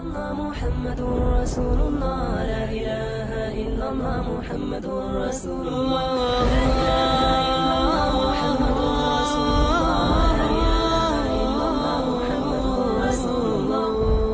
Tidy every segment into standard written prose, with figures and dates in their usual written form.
الله محمد رسول الله لا إله إلا الله محمد رسول الله لا إله إلا الله محمد رسول الله لا إله إلا الله محمد رسول الله.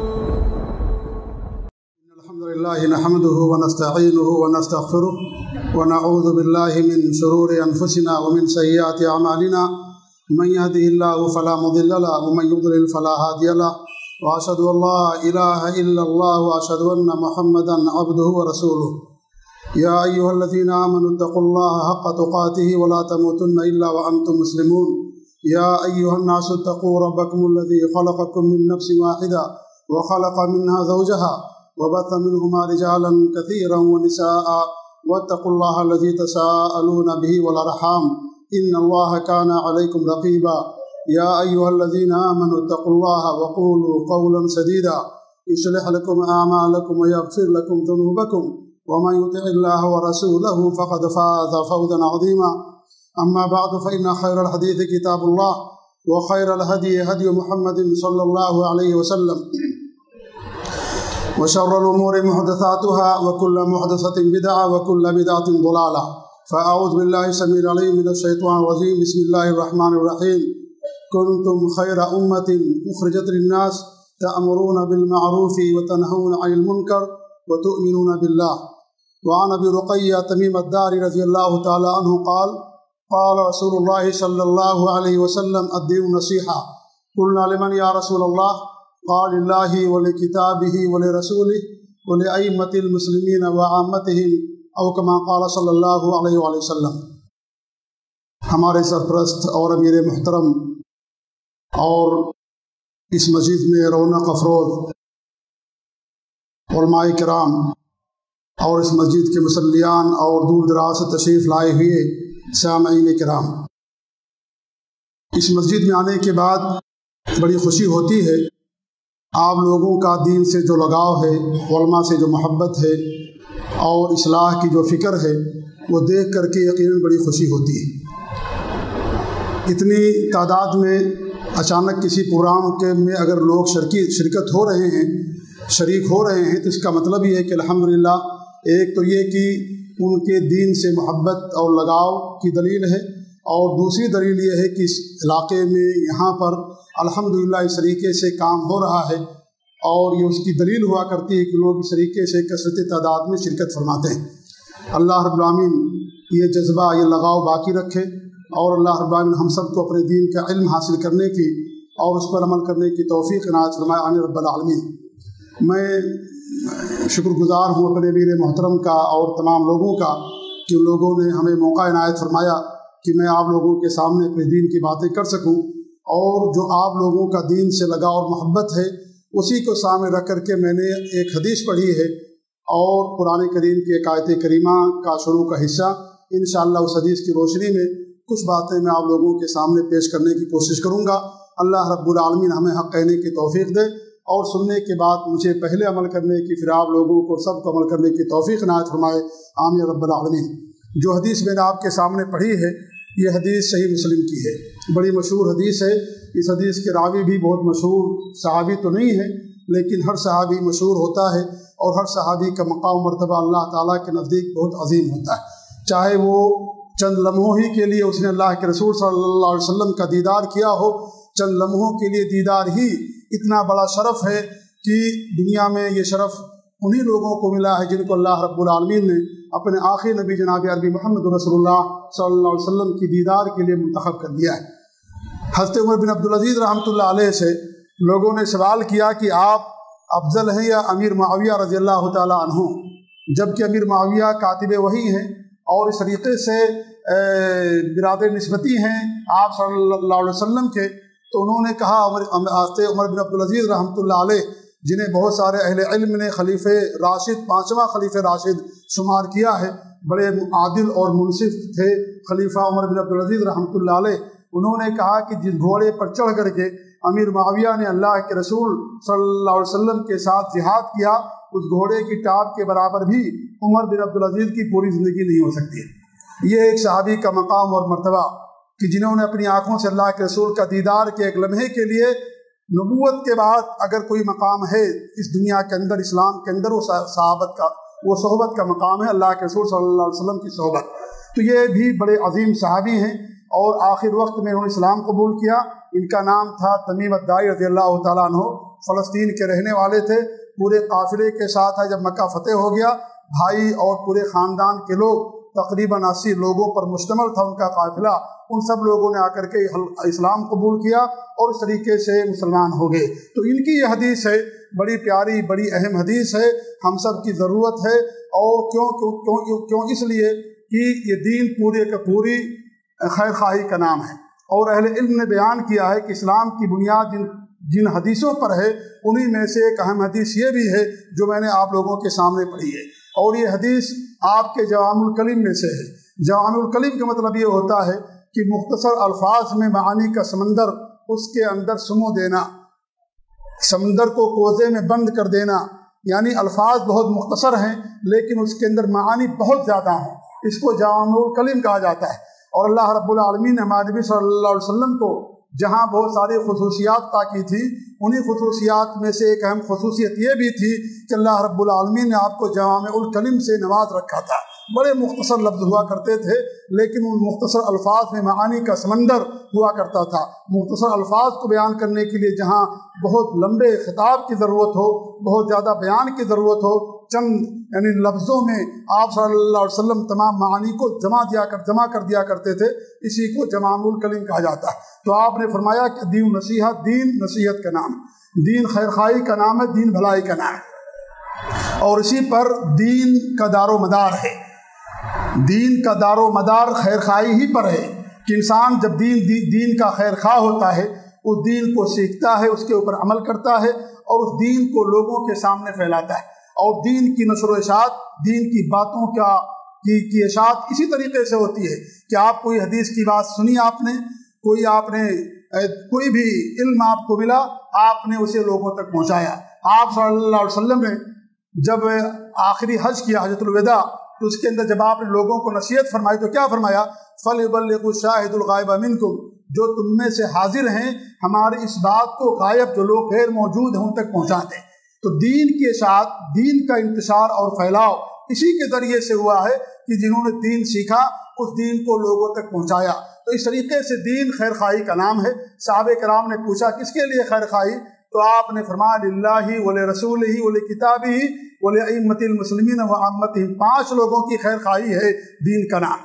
الحمد لله نحمده ونستعينه ونستغفره ونعوذ بالله من شرور أنفسنا ومن سيئات أعمالنا من يهده الله فلا مضل له ومن يضلل فلا هادي له وأشهد أن لا إله إلا الله وأشهد أن محمدا عبده ورسوله. يا أيها الذين آمنوا اتقوا الله حق تقاته ولا تموتن إلا وأنتم مسلمون. يا أيها الناس اتقوا ربكم الذي خلقكم من نفس واحدة وخلق منها زوجها وبث منهما رجالا كثيرا ونساء واتقوا الله الذي تساءلون به والأرحام إن الله كان عليكم رقيبا. يا أيها الذين آمنوا اتقوا الله وقولوا قولا سديدا يصلح لكم أعمالكم ويغفر لكم ذنوبكم ومن يطع الله ورسوله فقد فاز فوزا عظيما. أما بعد فإن خير الحديث كتاب الله وخير الهدي هدي محمد صلى الله عليه وسلم وشر الأمور محدثاتها وكل محدثة بدعة وكل بدعة ضلالة. فأعوذ بالله السميع العليم من الشيطان الرجيم. بسم الله الرحمن الرحيم. كنتم خير أمة أخرجت للناس تأمرون بالمعروف وتنهون عن المنكر وتؤمنون بالله. وعن أبي رقية تميم الداري رضي الله تعالى عنه قال قال رسول الله صلى الله عليه وسلم الدين نصيحة. قلنا لمن يا رسول الله؟ قال لله ولكتابه ولرسوله ولأئمة المسلمين وعامتهم او كما قال صلی اللہ علیہ وآلہ وسلم. ہمارے سرپرست اور امیر محترم اور اس مسجد میں رونق افروز علماء کرام اور اس مسجد کے مصلیان اور دور دراز سے تشریف لائے ہوئے سامعین کرام، اس مسجد میں آنے کے بعد بڑی خوشی ہوتی ہے. آپ لوگوں کا دین سے جو لگاؤ ہے، علماء سے جو محبت ہے اور اصلاح کی جو فکر ہے، وہ دیکھ کر کے یقیناً بڑی خوشی ہوتی ہے. اتنی تعداد میں اچانک کسی پروگرام میں اگر لوگ شرکت ہو رہے ہیں، شریک ہو رہے ہیں، تو اس کا مطلب یہ ہے کہ الحمدللہ ایک تو یہ کہ ان کے دین سے محبت اور لگاؤ کی دلیل ہے، اور دوسری دلیل یہ ہے کہ اس علاقے میں یہاں پر الحمدللہ اس طریقے سے کام ہو رہا ہے، اور یہ اس کی دلیل ہوا کرتی ہے کہ لوگ اس طریقے سے کثرت تعداد میں شرکت فرماتے ہیں. اللہ رب العالمین یہ جذبہ، یہ لگاؤ باقی رکھے، اور اللہ رب العالمین ہم سب کو اپنے دین کا علم حاصل کرنے کی اور اس پر عمل کرنے کی توفیق عنایت فرمائے. آمین رب العالمین. میں شکر گزار ہوں اپنے امیر محترم کا اور تمام لوگوں کا کہ ان لوگوں نے ہمیں موقع عنایت فرمایا کہ میں آپ لوگوں کے سامنے اپنے دین کی باتیں کر سکوں، اور جو آپ لوگوں کا دین سے لگاؤ اور محبت ہے اسی کو سامنے رکھ کر کے میں نے ایک حدیث پڑھی ہے، اور قرآن کریم کی ایک آیت کریمہ کا شروع کا حصہ انشاءاللہ اس حدیث کی روشنی میں کچھ باتیں میں آپ لوگوں کے سامنے پیش کرنے کی کوشش کروں گا. اللہ رب العالمین ہمیں حق کہنے کی توفیق دے، اور سننے کے بعد مجھے پہلے عمل کرنے کی، پھر آپ لوگوں کو سب کو عمل کرنے کی توفیق عنایت فرمائے. آمین رب العالمین. جو حدیث میں نے آپ کے سامنے پڑھی ہے یہ حدیث صحیح مسلم کی ہے، بڑی مشہور حدیث ہے. اس حدیث کے راوی بھی بہت مشہور صحابی تو نہیں ہے، لیکن ہر صحابی مشہور ہوتا ہے، اور ہر صحابی کا مقام و مرتبہ اللہ تعالیٰ کے نزدیک بہت عظیم ہوتا ہے. چاہے وہ چند لمحوں ہی کے لیے اس نے اللہ کے رسول صلی اللہ علیہ وسلم کا دیدار کیا ہو، چند لمحوں کے لیے دیدار ہی اتنا بڑا شرف ہے کہ دنیا میں یہ شرف انہی لوگوں کو ملا ہے جن کو اللہ رب العالمین نے اپنے آخری نبی جناب عربی محمد رسول اللہ صلی اللہ علیہ وسلم کی دیدار کے لیے منتخب کر دیا ہے. حضرت عمر بن عبدالعزیز رحمۃ اللہ علیہ سے لوگوں نے سوال کیا کہ آپ افضل ہیں یا امیر معاویہ رضی اللہ تعالیٰ عنہ، جبکہ امیر معاویہ کاتب وحی ہیں اور اس طریقے سے برادر نسبتی ہیں آپ صلی اللہ علیہ وسلم کے. تو انہوں نے کہا حضرت عمر بن عبدالعزیز رحمۃ اللہ علیہ، جنہیں بہت سارے اہل علم نے خلیفہ راشد، 5واں خلیفہ راشد شمار کیا ہے، بڑے عادل اور منصف تھے خلیفہ عمر بن عبدالعزیز رحمۃ اللہ علیہ. انہوں نے کہا کہ جس گھوڑے پر چڑھ کر کے امیر معاویہ نے اللہ کے رسول صلی اللہ علیہ وسلم کے ساتھ جہاد کیا، اس گھوڑے کی ٹاپ کے برابر بھی عمر بن عبدالعزیز کی پوری زندگی نہیں ہو سکتی. یہ ایک صحابی کا مقام اور مرتبہ کہ جنہوں نے اپنی آنکھوں سے اللہ کے رسول کا دیدار کے ایک لمحے کے لیے नबूवत के बाद अगर कोई मकाम है इस दुनिया के अंदर, इस्लाम के अंदर, वो सोहबत का मकाम है, अल्लाह के रसूल सल्लल्लाहु अलैहि वसल्लम की सोहबत। तो ये भी बड़े अजीम सहाबी हैं और आखिर वक्त में उन्होंने इस्लाम कबूल किया। इनका नाम था तमीम अद्दारी रज़ियल्लाहु तआला अन्हु, फ़लस्तीन के रहने वाले थे। पूरे काफ़िले के साथ जब मक्का फ़तेह हो गया, भाई और पूरे ख़ानदान के लोग, तकरीबन 80 लोगों पर मुश्तमल था उनका काफ़िला, उन सब लोगों ने आकर के इस्लाम कबूल किया और इस तरीके से मुसलमान हो गए। तो इनकी ये हदीस है, बड़ी प्यारी, बड़ी अहम हदीस है, हम सब की ज़रूरत है। और क्यों इसलिए कि ये दीन पूरे का पूरी खैर खाही का नाम है। और अहले इल्म ने बयान किया है कि इस्लाम की बुनियाद जिन हदीसों पर है, उन्हीं में से एक अहम हदीस ये भी है जो मैंने आप लोगों के सामने पढ़ी है। और ये हदीस आपके जवामुल कलीम में से है। जवामुल कलीम का मतलब ये होता है कि मुख्तसर अल्फाज में मानी का समंदर, उसके अंदर सुमो देना, समंदर को कोज़े में बंद कर देना, यानी अल्फाज बहुत मुख्तसर हैं लेकिन उसके अंदर मानी बहुत ज़्यादा हैं, इसको जवामुल कलीम कहा जाता है। और अल्लाह रब्बुल आलमीन ने हमारे नबी सल्लल्लाहु अलैहि वसल्लम को जहाँ बहुत सारी खुसूसियात ताकी थी, उन्हीं खुसूसियात में से एक अहम खुसूसियत ये भी थी कि अल्लाह रब्बुल आलमीन ने आपको जवामुल कलीम से नवाज रखा था। बड़े मुख्तसर लफ्ज़ हुआ करते थे लेकिन उन मुख्तसर अल्फाज में मानी का समंदर हुआ करता था। मुख्तसर अल्फाज को बयान करने के लिए जहाँ बहुत लंबे खिताब की ज़रूरत हो, बहुत ज़्यादा बयान की ज़रूरत हो, चंद यानी लफ्ज़ों में आप सल्लल्लाहु अलैहि वसल्लम तमाम मानी को जमा कर दिया करते थे। इसी को जवामुल कलीम कहा जाता है। तो आपने फरमाया कि दीन नसीहत, दीन नसीहत का नाम, दीन खैर खाई का नाम है, दीन भलाई का नाम है। और इसी पर दीन का दारो मदार है। दीन का दारो मदार खैर खाई ही पर है कि इंसान जब दीन का खैर खा होता है, उस दीन को सीखता है, उसके ऊपर अमल करता है और उस दीन को लोगों के सामने फैलाता है। और दीन की नशर व इशाअत, दीन की बातों की इशाअत इसी तरीके से होती है कि आप कोई हदीस की बात सुनी, आपने कोई भी इल्म आपको मिला, आपने उसे लोगों तक पहुँचाया। आप सल्लल्लाहु अलैहि वसल्लम ने जब आखिरी हज किया, हजतुल विदा, तो उसके अंदर जब आपने लोगों को नसीहत फरमाई तो क्या फरमाया? फलयुबल्लिगु शाहिदुल गायब मिनकुम, जो तुम में से हाजिर हैं हमारी इस बात को गायब जो लोग गैर मौजूद हैं उन तक पहुँचा दें। तो दीन के साथ दीन का इंतशार और फैलाव इसी के ज़रिए से हुआ है कि जिन्होंने दीन सीखा उस दीन को लोगों तक पहुँचाया। तो इस तरीके से दीन खैर खाई का नाम है। सहाबे कराम ने पूछा किसके लिए खैर खाई, तो आपने फरमाया लिल्लाहि व लिरसूलिही व लिकिताबिही व लिअइम्मतिल मुस्लिमीन व अम्मतिहिम। 5 लोगों की खैर खाई है दीन का नाम।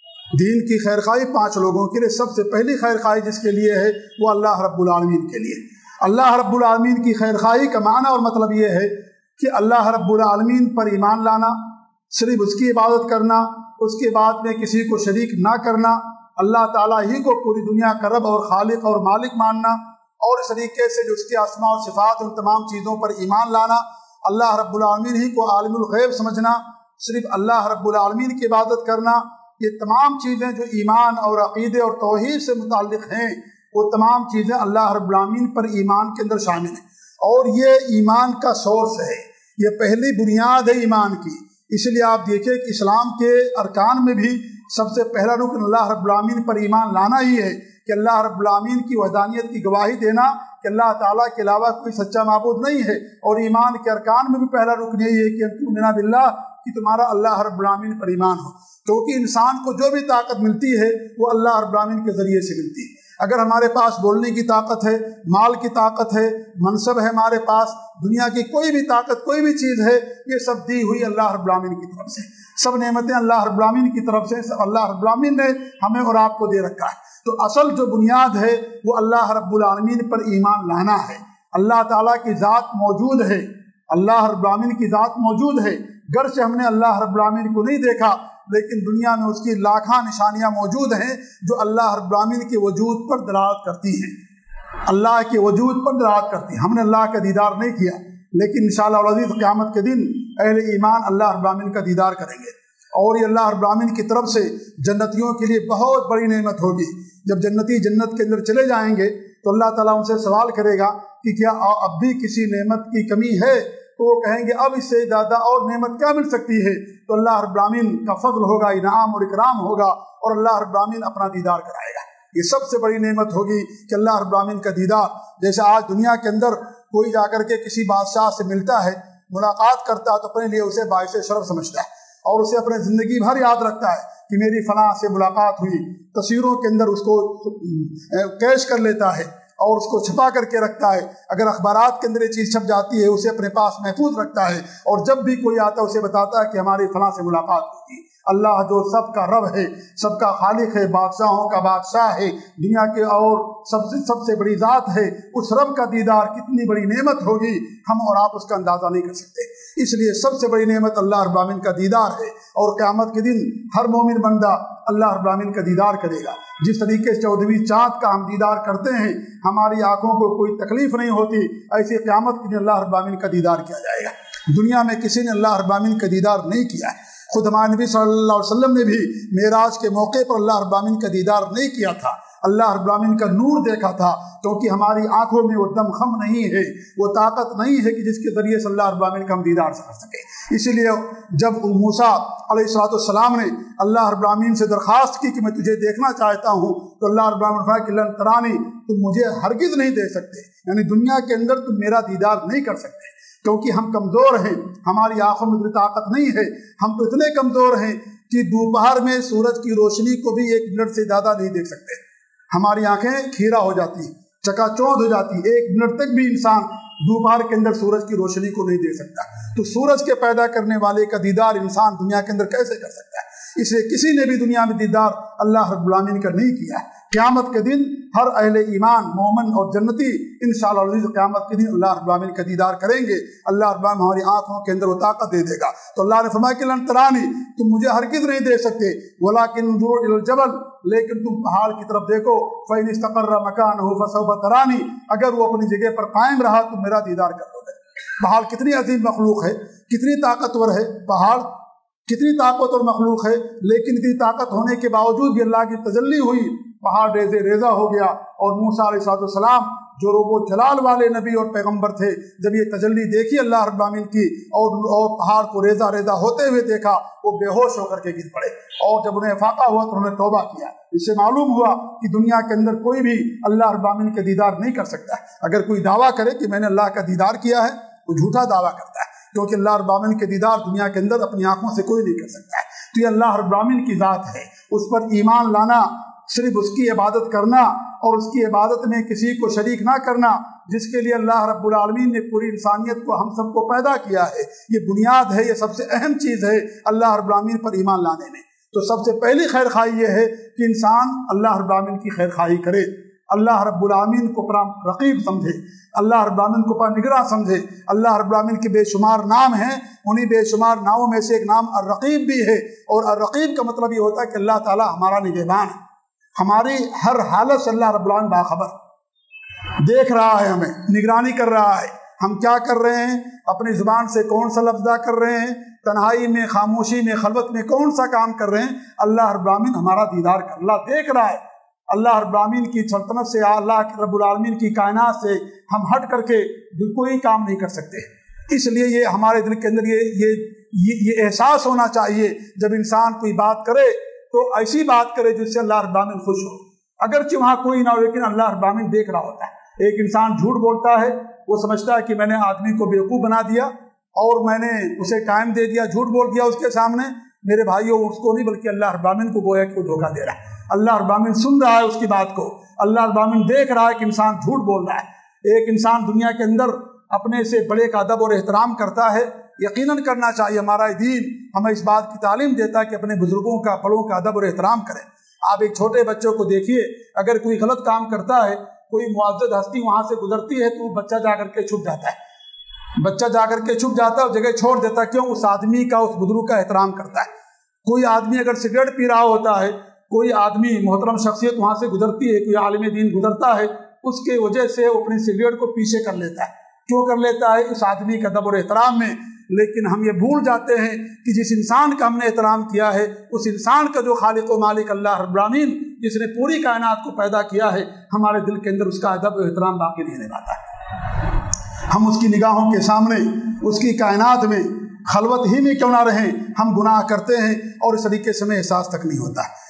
दीन की खैर खाई 5 लोगों के लिए। सबसे पहली खैर खाई जिसके लिए है वो अल्लाह रब्बुल आलमीन के लिए। अल्लाह रब्बुल आलमीन की खैर खाई का माना और मतलब ये है कि अल्लाह रब्बुल आलमीन पर ईमान लाना, सिर्फ उसकी इबादत करना, उसके बाद में किसी को शरीक ना करना, अल्लाह ताला ही को पूरी दुनिया का रब और खालिक और मालिक मानना, और इस तरीके से जो उसके अस्मा और सिफात उन तमाम चीज़ों पर ईमान लाना, अल्लाह रब्बुल आलमीन ही को आलिमुल गैब समझना, सिर्फ अल्लाह रब्बुल आलमीन की इबादत करना, ये तमाम चीज़ें जो ईमान और अक़ीदे और तौहीद से मुताल्लिक़ हैं, वो तमाम चीज़ें अल्लाह रब्बुल आलमीन पर ईमान के अंदर शामिल हैं। और ये ईमान का सोर्स है, ये पहली बुनियाद है ईमान की। इसलिए आप देखिए कि इस्लाम के अरकान में भी सबसे पहला रुकन अल्लाह रब्बुल आलमीन पर ईमान लाना ही है कि अल्लाह रब्बुल आलमीन की वहदानियत की गवाही देना कि अल्लाह ताला के अलावा कोई सच्चा माबूद नहीं है। और ईमान के अरकान में भी पहला रुकन यही है कि तुमिना बिल्लाह, कि तुम्हारा अल्लाह रब्बुल आलमीन पर ईमान हो। क्योंकि इंसान को जो भी ताकत मिलती है वो अल्लाह रब्बुल आलमीन के ज़रिए से मिलती है। अगर हमारे पास बोलने की ताकत है, माल की ताकत है, मनसब है, हमारे पास दुनिया की कोई भी ताकत, कोई भी चीज़ है, ये सब दी हुई अल्लाह रब्बुल आलमीन की तरफ से। सब नेमतें अल्लाह रब्बुल आलमीन की तरफ से, सब अल्लाह रब्बुल आलमीन ने हमें और आपको दे रखा है। तो असल जो बुनियाद है वो अल्लाह रब्बुल आलमीन पर ईमान लाना है। अल्लाह ताला की ज़ात मौजूद है, अल्लाह रब्बुल आलमीन की ज़ात मौजूद है। गर्चे हमने अल्लाह रब्बुल आलमीन को नहीं देखा, लेकिन दुनिया में उसकी लाखों निशानियां मौजूद हैं जो अल्लाह रब्बुल आलमीन के वजूद पर दलालत करती हैं, अल्लाह के वजूद पर दलालत करती हैं। हमने अल्लाह का दीदार नहीं किया, लेकिन इंशाअल्लाह अज़ीज़ क़यामत के दिन अहले ईमान अल्लाह रब्बुल आलमीन का दीदार करेंगे। और ये अल्लाह रब्बुल आलमीन की तरफ से जन्नतियों के लिए बहुत बड़ी नेमत होगी। जब जन्नती जन्नत के अंदर चले जाएंगे तो अल्लाह ताला उनसे सवाल करेगा कि क्या अब भी किसी नेमत की कमी है, तो वो कहेंगे अब इससे ज़्यादा और नेमत क्या मिल सकती है। तो अल्लाह रब्बुल आलमीन का फज़ल होगा, इनाम और इकराम होगा और अल्लाह रब्बुल आलमीन अपना दीदार कराएगा। یہ سب سے بڑی نعمت ہوگی کہ اللہ رب العالمین کا دیدار. جیسے آج دنیا کے اندر کوئی جا کر کے کسی بادشاہ سے ملتا ہے, ملاقات کرتا ہے تو اپنے لیے اسے باعث شرف سمجھتا ہے اور اسے اپنے زندگی بھر یاد رکھتا ہے کہ میری فلاں سے ملاقات ہوئی. تصویروں کے اندر اس کو کیش کر لیتا ہے اور اس کو چھپا کر کے رکھتا ہے. اگر اخبارات کے اندر یہ چیز چھپ جاتی ہے اسے اپنے پاس محفوظ رکھتا ہے اور جب بھی کوئی آتا ہے اسے بتاتا ہے کہ ہماری فلاں سے ملاقات ہوئی تھی. اللہ جو سب کا رب ہے, سب کا خالق ہے, بادشاہوں کا بادشاہ ہے, دنیا کے اور سب سے بڑی ذات ہے, اس رب کا دیدار کتنی بڑی نعمت ہوگی, ہم اور آپ اس کا اندازہ نہیں کر سکتے. اس لیے سب سے بڑی نعمت اللہ رب العالمین کا دیدار ہے اور قیامت کے دن ہر مومن بندہ اللہ رب العالمین کا دیدار کرے گا. جس طریقے سے 14ویں چاند کا ہم دیدار کرتے ہیں, ہماری آنکھوں کو کوئی تکلیف نہیں ہوتی, ایسی قیامت کے دن اللہ رب العالمین کا دیدار کیا جائے گا. دنیا میں کسی نے اللہ رب العالمین کا دیدار نہیں کیا ہے. خود ہمارے نبی صلی اللہ علیہ وسلم نے بھی معراج کے موقع پر اللہ رب العالمین کا دیدار نہیں کیا تھا, اللہ رب العالمین کا نور دیکھا تھا, کیونکہ ہماری آنکھوں میں وہ دم خم نہیں ہے, وہ طاقت نہیں ہے کہ جس کے ذریعے سے اللہ رب العالمین کا ہم دیدار کر سکیں. اسی لیے جب موسیٰ علیہ السلام نے اللہ رب العالمین سے درخواست کی کہ میں تجھے دیکھنا چاہتا ہوں, تو اللہ رب العالمین نے فرمایا کہ لن ترانی, تم مجھے ہرگز نہیں دیکھ سکتے, یعنی دنیا کے اندر تم میرا دیدار نہیں کر سکتے, کیونکہ ہم کمزور ہیں, ہماری آنکھوں میں اتنی طاقت نہیں ہے. ہم تو اتنے کمزور ہیں کہ دوپہر میں سورج کی روشنی کو بھی 1 منٹ سے زیادہ نہیں دیکھ سکتے. ہماری آنکھیں کھیرا ہو جاتی ہیں, چکا چوندھ ہو جاتی, 1 منٹ تک بھی انسان دوپہر کے اندر سورج کی روشنی کو نہیں دیکھ سکتا. تو سورج کے پیدا کرنے والے کا دیدار انسان دنیا کے اندر کیسے کر سکتا ہے؟ اس لیے کسی نے بھی دنیا میں دیدار اللہ رب العالمین کا نہیں کیا ہے. قیامت کے دن ہر اہل ایمان, مومن اور جنتی انشاءاللہ العزیز قیامت کے دن اللہ رب العالمین کا دیدار کریں گے. اللہ رب العالمین ہماری آنکھوں کے اندر وہ طاقت دے دے گا. تو اللہ نے فرمایا کہ لن ترانی, تم مجھے ہرگز نہیں دیکھ سکتے, ولکن انظر الی الجبل, لیکن تم پہاڑ کی طرف دیکھو, فإن استقر مکانہ فسوف ترانی, اگر وہ اپنی جگہ پر قائم رہا تو میرا دیدار کر لو گے. پہاڑ کتنی عظیم مخلوق ہے, کتنی طاقتور ہے, پہاڑ کتنی طاقت اور مخلوق ہے, لیکن اتنی طاقت ہونے کے باوجود بھی اللہ کی تجلی ہوئی, پہاڑ ریزے ریزہ ہو گیا. اور موسیٰ علیہ السلام جو روب و جلال والے نبی اور پیغمبر تھے, جب یہ تجلی دیکھی اللہ رب العالمین کی اور پہاڑ کو ریزہ ریزہ ہوتے ہوئے دیکھا, وہ بے ہوش ہو کر کے گر پڑے. اور جب انہیں افاقہ ہوا تو انہوں نے توبہ کیا. اس سے معلوم ہوا کہ دنیا کے اندر کوئی بھی اللہ رب العالمین کے دیدار نہیں کر سکتا ہے. اگر کوئی دعویٰ کرے کہ میں نے اللہ کا دیدار کیا ہے, وہ جھوٹا دعویٰ کرتا ہے, کیونکہ اللہ رب العالمین کے دیدار دنیا کے اندر اپنی آنکھوں سے کوئی نہیں کر سکتا ہے. تو یہ اللہ رب العالمین کی ذات ہے, اس پر ایمان لانا, صرف اس کی عبادت کرنا اور اس کی عبادت میں کسی کو شریک نہ کرنا, جس کے لیے اللہ رب العالمین نے پوری انسانیت کو, ہم سب کو پیدا کیا ہے. یہ بنیاد ہے, یہ سب سے اہم چیز ہے اللہ رب العالمین پر ایمان لانے میں. تو سب سے پہلی خیر خواہی یہ ہے کہ انسان اللہ رب العالمین کی خیر خواہی کرے, اللہ رب العالمین کو اپنا رقیب سمجھے, اللہ رب العالمین کو اپنا نگراں سمجھے. اللہ رب العالمین کے بے شمار نام ہیں, انہی بے شمار ناموں میں سے ایک نام الرقیب بھی ہے. اور الرقیب کا مطلب یہ ہوتا ہے کہ اللہ تعالیٰ ہمارا نگہبان ہے, ہماری ہر حالت سے اللہ رب العالمین باخبر, دیکھ رہا ہے, ہمیں نگرانی کر رہا ہے, ہم کیا کر رہے ہیں, اپنی زبان سے کون سا لفظ کر رہے ہیں, تنہائی میں, خاموشی میں, خلوت میں کون سا کام کر رہے ہیں. اللہ رب العالمین ہمارا دیدار کر, اللہ دیکھ رہا ہے. اللہ رب العالمین کی سلطنت سے, اللہ رب العالمین کی کائنات سے ہم ہٹ کر کے کوئی کام نہیں کر سکتے. اس لیے یہ ہمارے دل کے اندر یہ احساس ہونا چاہیے, جب انسان کوئی بات کرے تو ایسی بات کرے جس سے اللہ رب العالمین خوش ہو, اگرچہ وہاں کوئی نہ ہو, لیکن اللہ رب العالمین دیکھ رہا ہوتا ہے. ایک انسان جھوٹ بولتا ہے, وہ سمجھتا ہے کہ میں نے آدمی کو بیوقوف بنا دیا اور میں نے اسے ٹائم دے دیا, جھوٹ بول دیا اس کے سامنے. میرے بھائیوں, اس کو نہیں بلکہ اللہ رب العالمین کو گویا کہ وہ دھوکہ دے رہا ہے. اللہ رب العالمین سن رہا ہے اس کی بات کو, اللہ رب العالمین دیکھ رہا ہے کہ انسان جھوٹ بول رہا ہے. ایک انسان دنیا کے اندر اپنے سے بڑے کا ادب اور احترام کرتا ہے, یقیناً کرنا چاہیے. ہمارا دین ہمیں اس بات کی تعلیم دیتا ہے کہ اپنے بزرگوں کا, بڑوں کا ادب اور احترام کریں. آپ ایک چھوٹے بچوں کو دیکھیے, اگر کوئی غلط کام کرتا ہے, کوئی معزز ہستی وہاں سے گزرتی ہے, تو بچہ جا کر کے چھپ جاتا ہے, بچہ جا کر کے چھپ جاتا ہے اور جگہ چھوڑ دیتا ہے. کیوں؟ اس آدمی کا, اس بزرگ کا احترام کرتا ہے. کوئی آدمی اگر سگریٹ پی رہا ہوتا ہے, کوئی آدمی محترم شخصیت وہاں سے گزرتی ہے, کوئی عالم دین گزرتا ہے, اس کے وجہ سے وہ اپنی سگریٹ کو پیچھے کر لیتا ہے. کیوں کر لیتا ہے؟ اس آدمی کا ادب اور احترام میں. لیکن ہم یہ بھول جاتے ہیں کہ جس انسان کا ہم نے احترام کیا ہے, اس انسان کا جو خالق و مالک اللہ رب العالمین, جس نے پوری کائنات کو پیدا کیا ہے, ہمارے دل کے اندر اس کا ادب و احترام باقی نہیں رہ پاتا ہے. ہم اس کی نگاہوں کے سامنے, اس کی کائنات میں خلوت ہی میں کیوں نہ رہیں, ہم گناہ کرتے ہیں اور اس طریقے سے ہمیں احساس تک نہیں ہوتا ہے.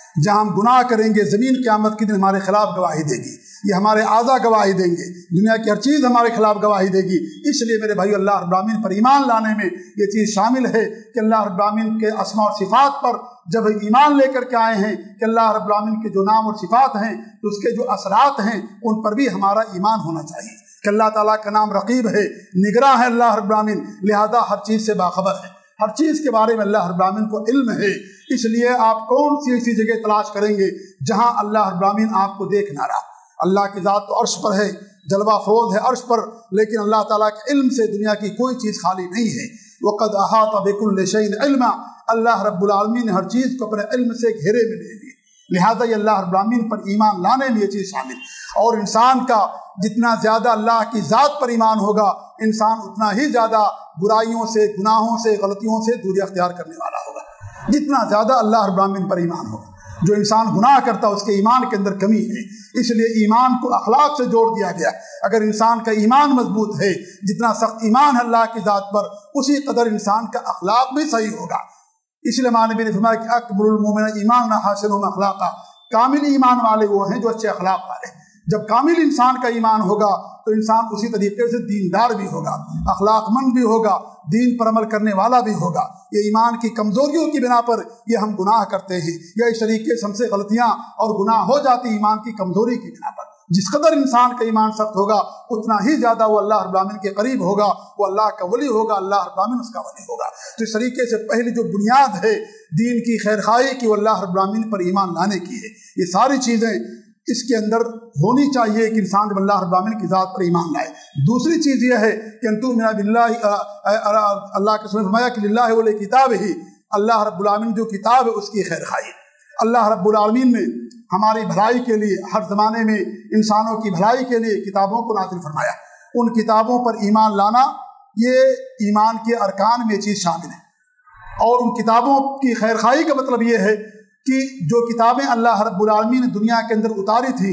جہاں ہم گناہ کریں گے زمین قیامت کے دن ہمارے خلاف گواہی دے گی، یہ ہمارے اعضاء گواہی دیں گے، دنیا کی ہر چیز ہمارے خلاف گواہی دے گی۔ اس لیے میرے بھائی اللہ رب العالمین پر ایمان لانے میں یہ چیز شامل ہے کہ اللہ رب العالمین کے اسماء اور صفات پر جب ایمان لے کر کے آئے ہیں کہ اللہ رب العالمین کے جو نام اور صفات ہیں تو اس کے جو اثرات ہیں ان پر بھی ہمارا ایمان ہونا چاہیے کہ اللہ تعالیٰ کا نام رقیب ہے، نگراں ہے اللہ رب العالمین، لہذا ہر چیز سے باخبر ہے، ہر چیز کے بارے میں اللہ رب العالمین کو علم ہے۔ اس لیے آپ کون سی ایسی جگہ تلاش کریں گے جہاں اللہ رب العالمین آپ کو دیکھ نہ رہا؟ اللہ کی ذات تو عرش پر ہے، جلوہ فروز ہے عرش پر، لیکن اللہ تعالیٰ کے علم سے دنیا کی کوئی چیز خالی نہیں ہے۔ وَقَدْ أَحَاطَ بِكُلِّ شَيْءٍ عِلْمًا، اللہ رب العالمین نے ہر چیز کو اپنے علم سے گھیرے میں لے لی، لہذا یہ اللہ رب العالمین پر ایمان لانے میں یہ چیز شامل۔ اور انسان کا جتنا زیادہ اللہ کی ذات پر ایمان ہوگا انسان اتنا ہی زیادہ برائیوں سے، گناہوں سے، غلطیوں سے دوری اختیار کرنے والا ہوگا۔ جتنا زیادہ اللہ رب العالمین پر ایمان ہوگا، جو انسان گناہ کرتا ہے اس کے ایمان کے اندر کمی ہے، اس لیے ایمان کو اخلاق سے جوڑ دیا گیا۔ اگر انسان کا ایمان مضبوط ہے، جتنا سخت ایمان ہے اللہ کی ذات پر اسی قدر انسان کا اخلاق بھی صحیح ہوگا۔ اس لیے ہمارے نبی نے فرمایا کہ اکمل المؤمن ایمان حاصلہم اخلاقا، کامل ایمان والے وہ ہیں جو اچھے اخلاق والے۔ جب کامل انسان کا ایمان ہوگا تو انسان اسی طریقے سے دیندار بھی ہوگا، اخلاق مند بھی ہوگا، دین پر عمل کرنے والا بھی ہوگا۔ یہ ایمان کی کمزوریوں کی بنا پر یہ ہم گناہ کرتے ہیں، یا اس طریقے سے ہم سے غلطیاں اور گناہ ہو جاتی ایمان کی کمزوری کی بنا پر۔ جس قدر انسان کا ایمان سخت ہوگا اتنا ہی زیادہ وہ اللہ رب العالمین کے قریب ہوگا، وہ اللہ کا ولی ہوگا، اللہ رب العالمین اس کا ولی ہوگا۔ تو اس طریقے سے پہلی جو بنیاد ہے دین کی خیر خواہی کی وہ اللہ رب العالمین پر ایمان لانے کی ہے۔ یہ ساری چیزیں اس کے اندر ہونی چاہیے کہ انسان جب اللہ رب العالمین کی ذات پر ایمان لائے۔ دوسری چیز یہ ہے کہ انتم باللہ، اللہ کے رسول نے فرمایا کہ للہ ولکتابہ، اللہ رب العالمین جو کتاب ہے اس کی خیر خواہی۔ اللہ رب العالمین نے ہماری بھلائی کے لیے ہر زمانے میں انسانوں کی بھلائی کے لیے کتابوں کو نازل فرمایا۔ ان کتابوں پر ایمان لانا یہ ایمان کے ارکان میں چیز شامل ہے، اور ان کتابوں کی خیر خواہی کا مطلب یہ ہے کہ جو کتابیں اللہ رب العالمین نے دنیا کے اندر اتاری تھی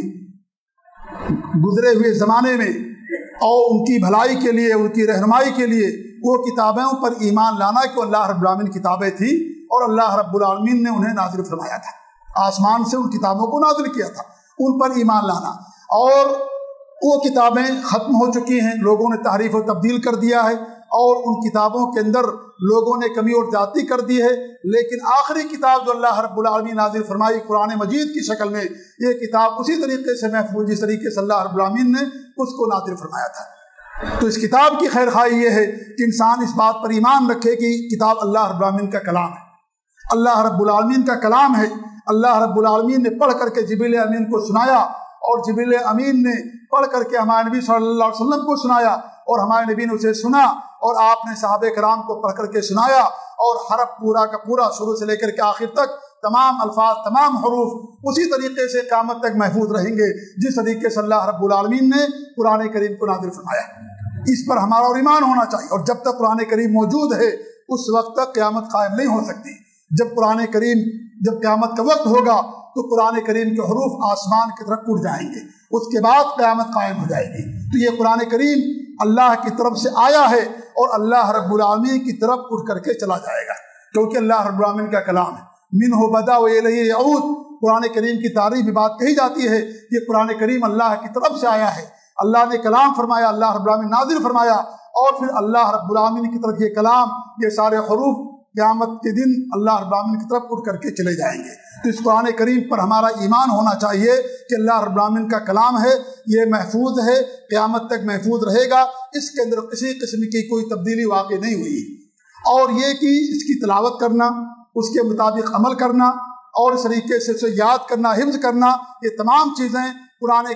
گزرے ہوئے زمانے میں، اور ان کی بھلائی کے لیے، ان کی رہنمائی کے لیے وہ کتابوں پر ایمان لانا کہ اللہ رب العالمین کتابیں تھیں اور اللہ رب العالمین نے انہیں نازل فرمایا تھا، آسمان سے ان کتابوں کو نازل کیا تھا، ان پر ایمان لانا۔ اور وہ کتابیں ختم ہو چکی ہیں، لوگوں نے تحریف و تبدیل کر دیا ہے، اور ان کتابوں کے اندر لوگوں نے کمی اور زیادتی کر دی ہے، لیکن آخری کتاب جو اللہ رب العالمین نازل فرمائی قرآن مجید کی شکل میں، یہ کتاب اسی طریقے سے محفوظ جس طریقے سے اللہ رب العالمین نے اس کو نازل فرمایا تھا۔ تو اس کتاب کی خیر خواہی یہ ہے کہ انسان اس بات پر ایمان رکھے کہ کتاب اللہ رب العالمین کا کلام ہے، اللہ رب العالمین کا کلام ہے۔ اللہ رب العالمین نے پڑھ کر کے جبریل امین کو سنایا، اور جبریل امین نے پڑھ کر کے ہمارے نبی صلی اللہ علیہ وسلم کو سنایا، اور ہمارے نبی نے اسے سنا، اور آپ نے صحابہ کرام کو پڑھ کر کے سنایا، اور حرف پورا کا پورا شروع سے لے کر کے آخر تک تمام الفاظ، تمام حروف اسی طریقے سے قیامت تک محفوظ رہیں گے جس طریقے سے اللہ رب العالمین نے قرآن کریم کو نازل فرمایا۔ اس پر ہمارا اور ایمان ہونا چاہیے، اور جب تک قرآن کریم موجود ہے اس وقت تک قیامت قائم نہیں ہو سکتی۔ جب قرآن کریم، جب قیامت کا وقت ہوگا تو قرآن کریم کے حروف آسمان کی طرف اٹھ جائیں گے، اس کے بعد قیامت قائم ہو جائے گی۔ تو یہ قرآن کریم اللہ کی طرف سے آیا ہے اور اللہ رب العالمین کی طرف اٹھ کر کے چلا جائے گا، کیونکہ اللہ رب العالمین کا کلام ہے۔ منہ بدا وإلیہ یعود، قرآن کریم کی تعریف میں بات کہی جاتی ہے کہ قرآن کریم اللہ کی طرف سے آیا ہے، اللہ نے کلام فرمایا، اللہ رب العالمین نازل فرمایا، اور پھر اللہ رب العالمین کی طرف یہ کلام، یہ سارے حروف قیامت کے دن اللہ رب العالمین کی طرف اٹھ کر کے چلے جائیں گے۔ تو اس قرآن کریم پر ہمارا ایمان ہونا چاہیے کہ اللہ رب العالمین کا کلام ہے، یہ محفوظ ہے، قیامت تک محفوظ رہے گا، اس کے اندر کسی قسم کی کوئی تبدیلی واقع نہیں ہوئی۔ اور یہ کہ اس کی تلاوت کرنا، اس کے مطابق عمل کرنا، اور اس طریقے سے اسے یاد کرنا، حفظ کرنا، یہ تمام چیزیں قرآن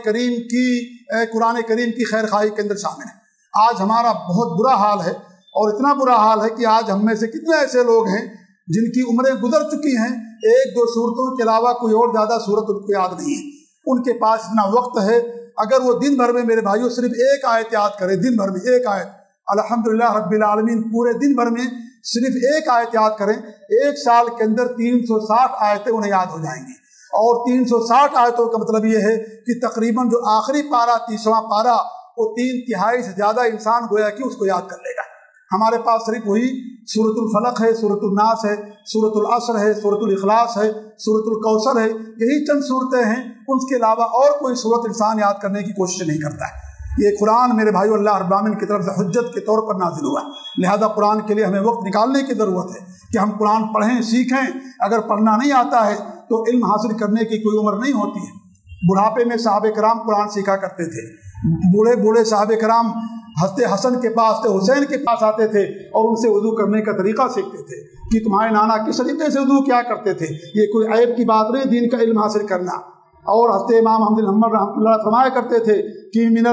کریم کی خیر خواہی کے اندر شامل ہیں۔ آج ہمارا بہت برا حال ہے، اور اتنا برا حال ہے کہ آج ہم میں سے کتنے ایسے لوگ ہیں جن کی عمریں گزر چکی ہیں، ایک دو صورتوں کے علاوہ کوئی اور زیادہ صورت ان کو یاد نہیں ہے۔ ان کے پاس اتنا وقت ہے، اگر وہ دن بھر میں، میرے بھائیوں، صرف ایک آیت یاد کرے، دن بھر میں ایک آیت، الحمدللہ رب العالمین، پورے دن بھر میں صرف ایک آیت یاد کریں، ایک سال کے اندر 360 آیتیں انہیں یاد ہو جائیں گی۔ اور 360 آیتوں کا مطلب یہ ہے کہ تقریباً جو آخری پارہ، 30واں پارہ، وہ 3/3 سے زیادہ انسان گویا کہ اس کو یاد کر لے گا۔ ہمارے پاس صرف وہی سورۃ الفلق ہے، سورۃ الناس ہے، سورۃ العصر ہے، سورۃ الاخلاص ہے، سورۃ الکوثر ہے، یہی چند صورتیں ہیں، ان کے علاوہ اور کوئی صورت انسان یاد کرنے کی کوشش نہیں کرتا ہے۔ یہ قرآن میرے بھائیو اللہ رب العالمین کی طرف سے حجت کے طور پر نازل ہوا، لہذا قرآن کے لیے ہمیں وقت نکالنے کی ضرورت ہے کہ ہم قرآن پڑھیں، سیکھیں۔ اگر پڑھنا نہیں آتا ہے تو علم حاصل کرنے کی کوئی عمر نہیں ہوتی ہے۔ بڑھاپے میں صحابہ کرام قرآن سیکھا کرتے تھے، بوڑھے صحابہ کرام حضرت حسن کے پاس، حسین کے پاس آتے تھے اور ان سے وضو کرنے کا طریقہ سیکھتے تھے کہ تمہارے نانا کس طریقے سے وضو کیا کرتے تھے۔ یہ کوئی عیب کی بات نہیں، دین کا علم حاصل کرنا۔ اور حضرت امام احمد بن حنبل رحمۃ اللہ فرمایا کرتے تھے کہ من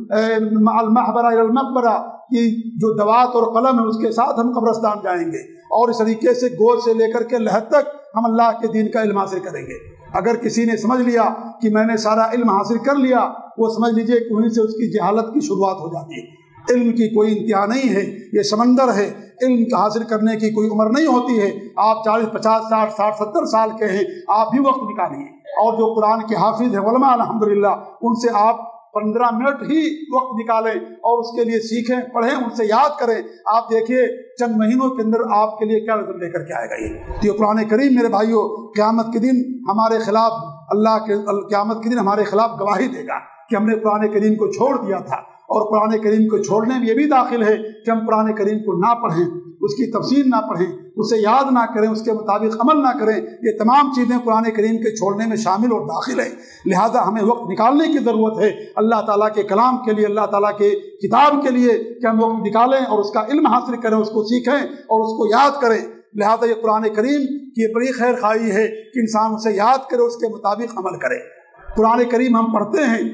المحبرہ الی المقبرہ، کہ جو دوات اور قلم ہے اس کے ساتھ ہم قبرستان جائیں گے، اور اس طریقے سے گود سے لے کر کے لحد تک ہم اللہ کے دین کا علم حاصل کریں گے۔ اگر کسی نے سمجھ لیا کہ میں نے سارا علم حاصل کر لیا، وہ سمجھ لیجئے کہ وہیں سے اس کی جہالت کی شروعات ہو جاتی ہے۔ علم کی کوئی انتہا نہیں ہے، یہ سمندر ہے، علم حاصل کرنے کی کوئی عمر نہیں ہوتی ہے۔ آپ 40 50 60 70 سال کے ہیں، آپ بھی وقت نکالیے۔ اور جو قرآن کے حافظ ہیں علماء الحمدللہ، ان سے آپ 15 منٹ ہی وقت نکالیں اور اس کے لیے سیکھیں، پڑھیں، ان سے یاد کریں۔ آپ دیکھیے چند مہینوں کے اندر آپ کے لیے کیا رزلٹ لے کر کے آئے گا یہ قرآن کریم میرے بھائیوں قیامت کے دن ہمارے خلاف، قیامت کے دن ہمارے خلاف گواہی دے گا کہ ہم نے قرآن کریم کو چھوڑ دیا تھا۔ اور قرآن کریم کو چھوڑنے میں یہ بھی داخل ہے کہ ہم قرآن کریم کو نہ پڑھیں، اس کی تفسیر نہ پڑھیں، اسے یاد نہ کریں، اس کے مطابق عمل نہ کریں۔ یہ تمام چیزیں قرآن کریم کے چھوڑنے میں شامل اور داخل ہیں۔ لہٰذا ہمیں وقت نکالنے کی ضرورت ہے اللہ تعالیٰ کے کلام کے لیے، اللہ تعالیٰ کے کتاب کے لیے، کہ ہم وقت نکالیں اور اس کا علم حاصل کریں، اس کو سیکھیں اور اس کو یاد کریں۔ لہٰذا یہ قرآن کریم کی بڑی خیر خواہی ہے کہ انسان اسے یاد کرے، اس کے مطابق عمل کرے۔ قرآن کریم ہم پڑھتے ہیں،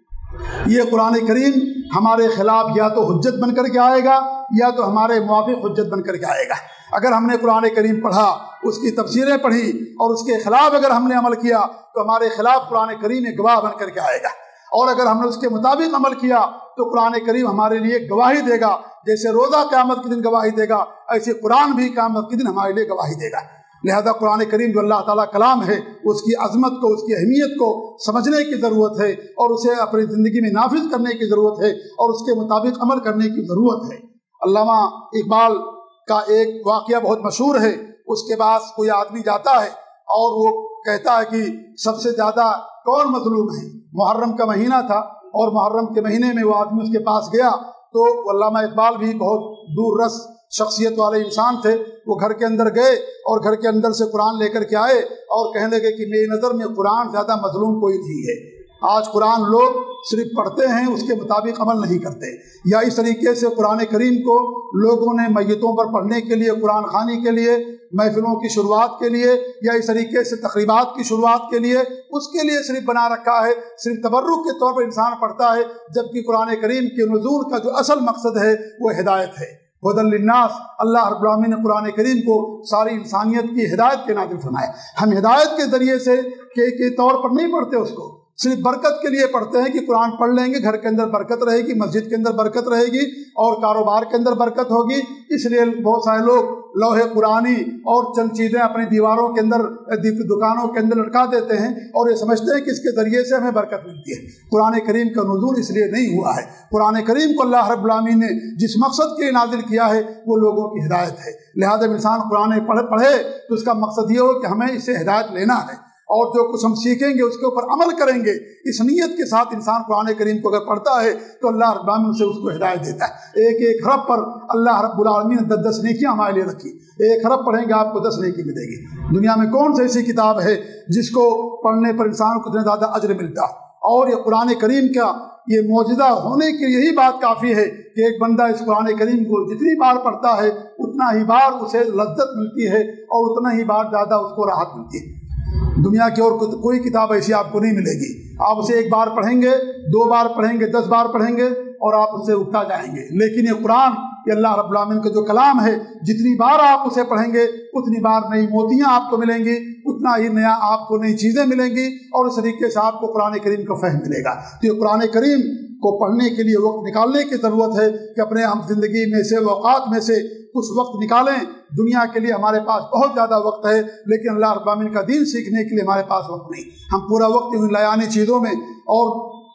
یہ قرآن کریم ہمارے خلاف یا تو حجت بن کر کے آئے گا یا تو ہمارے موافق حجت بن کر کے آئے گا۔ اگر ہم نے قرآن کریم پڑھا، اس کی تفسیریں پڑھی اور اس کے خلاف اگر ہم نے عمل کیا تو ہمارے خلاف قرآن کریم ایک گواہ بن کر کے آئے گا۔ اور اگر ہم نے اس کے مطابق عمل کیا تو قرآن کریم ہمارے لیے گواہی دے گا۔ جیسے روزہ قیامت کے دن گواہی دے گا، ایسے قرآن بھی قیامت کے دن ہمارے لیے گواہی دے گا۔ لہذا قرآن کریم جو اللہ تعالیٰ کلام ہے، اس کی عظمت کو، اس کی اہمیت کو سمجھنے کی ضرورت ہے اور اسے اپنی زندگی میں نافذ کرنے کی ضرورت ہے اور اس کے مطابق عمل کرنے کی ضرورت ہے۔ علامہ اقبال کا ایک واقعہ بہت مشہور ہے۔ اس کے پاس کوئی آدمی جاتا ہے اور وہ کہتا ہے کہ سب سے زیادہ کون مظلوم ہے؟ محرم کا مہینہ تھا اور محرم کے مہینے میں وہ آدمی اس کے پاس گیا تو علامہ اقبال بھی بہت دور رس شخصیت والے انسان تھے۔ وہ گھر کے اندر گئے اور گھر کے اندر سے قرآن لے کر کے آئے اور کہنے لگے کہ میری نظر میں قرآن زیادہ مظلوم کوئی نہیں ہے۔ آج قرآن لوگ صرف پڑھتے ہیں، اس کے مطابق عمل نہیں کرتے۔ یا اس طریقے سے قرآن کریم کو لوگوں نے میتوں پر پڑھنے کے لیے، قرآن خوانی کے لیے، محفلوں کی شروعات کے لیے، یا اس طریقے سے تقریبات کی شروعات کے لیے، اس کے لیے صرف بنا رکھا ہے، صرف تبرک کے طور پر انسان پڑھتا ہے، جبکہ قرآن کریم کے نزول کا جو اصل مقصد ہے وہ ہدایت ہے۔ ہدی للناس، اللہ رب العالمین نے قرآن کریم کو ساری انسانیت کی ہدایت کے نازل فرمایا۔ ہم ہدایت کے ذریعے سے کے طور پر نہیں پڑھتے، اس کو صرف برکت کے لیے پڑھتے ہیں کہ قرآن پڑھ لیں گے، گھر کے اندر برکت رہے گی، مسجد کے اندر برکت رہے گی اور کاروبار کے اندر برکت ہوگی۔ اس لیے بہت سارے لوگ لوح قرآنی اور چند چیزیں اپنی دیواروں کے اندر، دکانوں کے اندر لٹکا دیتے ہیں اور یہ سمجھتے ہیں کہ اس کے ذریعے سے ہمیں برکت ملتی ہے۔ قرآن کریم کا نزول اس لیے نہیں ہوا ہے۔ قرآن کریم کو اللہ رب العالمین نے جس مقصد کے لیے نازل کیا ہے وہ لوگوں کی ہدایت ہے۔ لہذا جب انسان قرآن پڑھے تو اس کا مقصد یہ ہو کہ ہمیں اس سے ہدایت لینا ہے اور جو کچھ ہم سیکھیں گے اس کے اوپر عمل کریں گے۔ اس نیت کے ساتھ انسان قرآن کریم کو اگر پڑھتا ہے تو اللہ رب العالمین سے اس کو ہدایت دیتا ہے۔ ایک حرف پر اللہ رب العالمین نے 10 نیکیاں ہمارے لیے رکھی۔ ایک حرف پڑھیں گے آپ کو 10 نیکی ملے گی۔ دنیا میں کون سی ایسی کتاب ہے جس کو پڑھنے پر انسان کو اتنا زیادہ اجر ملتا؟ اور یہ قرآن کریم کا یہ معجزہ ہونے کی یہی بات کافی ہے کہ ایک بندہ اس قرآن کریم کو جتنی بار پڑھتا ہے اتنا ہی بار اسے لذت ملتی ہے اور اتنا ہی بار زیادہ اس کو راحت ملتی ہے۔ دنیا کی اور کوئی کتاب ایسی آپ کو نہیں ملے گی۔ آپ اسے ایک بار پڑھیں گے، 2 بار پڑھیں گے، 10 بار پڑھیں گے اور آپ اس سے اٹھتا جائیں گے۔ لیکن یہ قرآن، یہ اللہ رب العالمین کا جو کلام ہے، جتنی بار آپ اسے پڑھیں گے اتنی بار نئی موتیاں آپ کو ملیں گی، اتنا ہی نیا آپ کو نئی چیزیں ملیں گی اور اس طریقے سے آپ کو قرآن کریم کا فہم ملے گا۔ تو یہ قرآن کریم کو پڑھنے کے لیے وقت نکالنے کی ضرورت ہے کہ اپنے ہم زندگی میں سے، اوقات میں سے کچھ وقت نکالیں۔ دنیا کے لیے ہمارے پاس بہت زیادہ وقت ہے لیکن اللہ رب العالمین کا دین سیکھنے کے لیے ہمارے پاس وقت نہیں۔ ہم پورا وقت ان لایانی چیزوں میں اور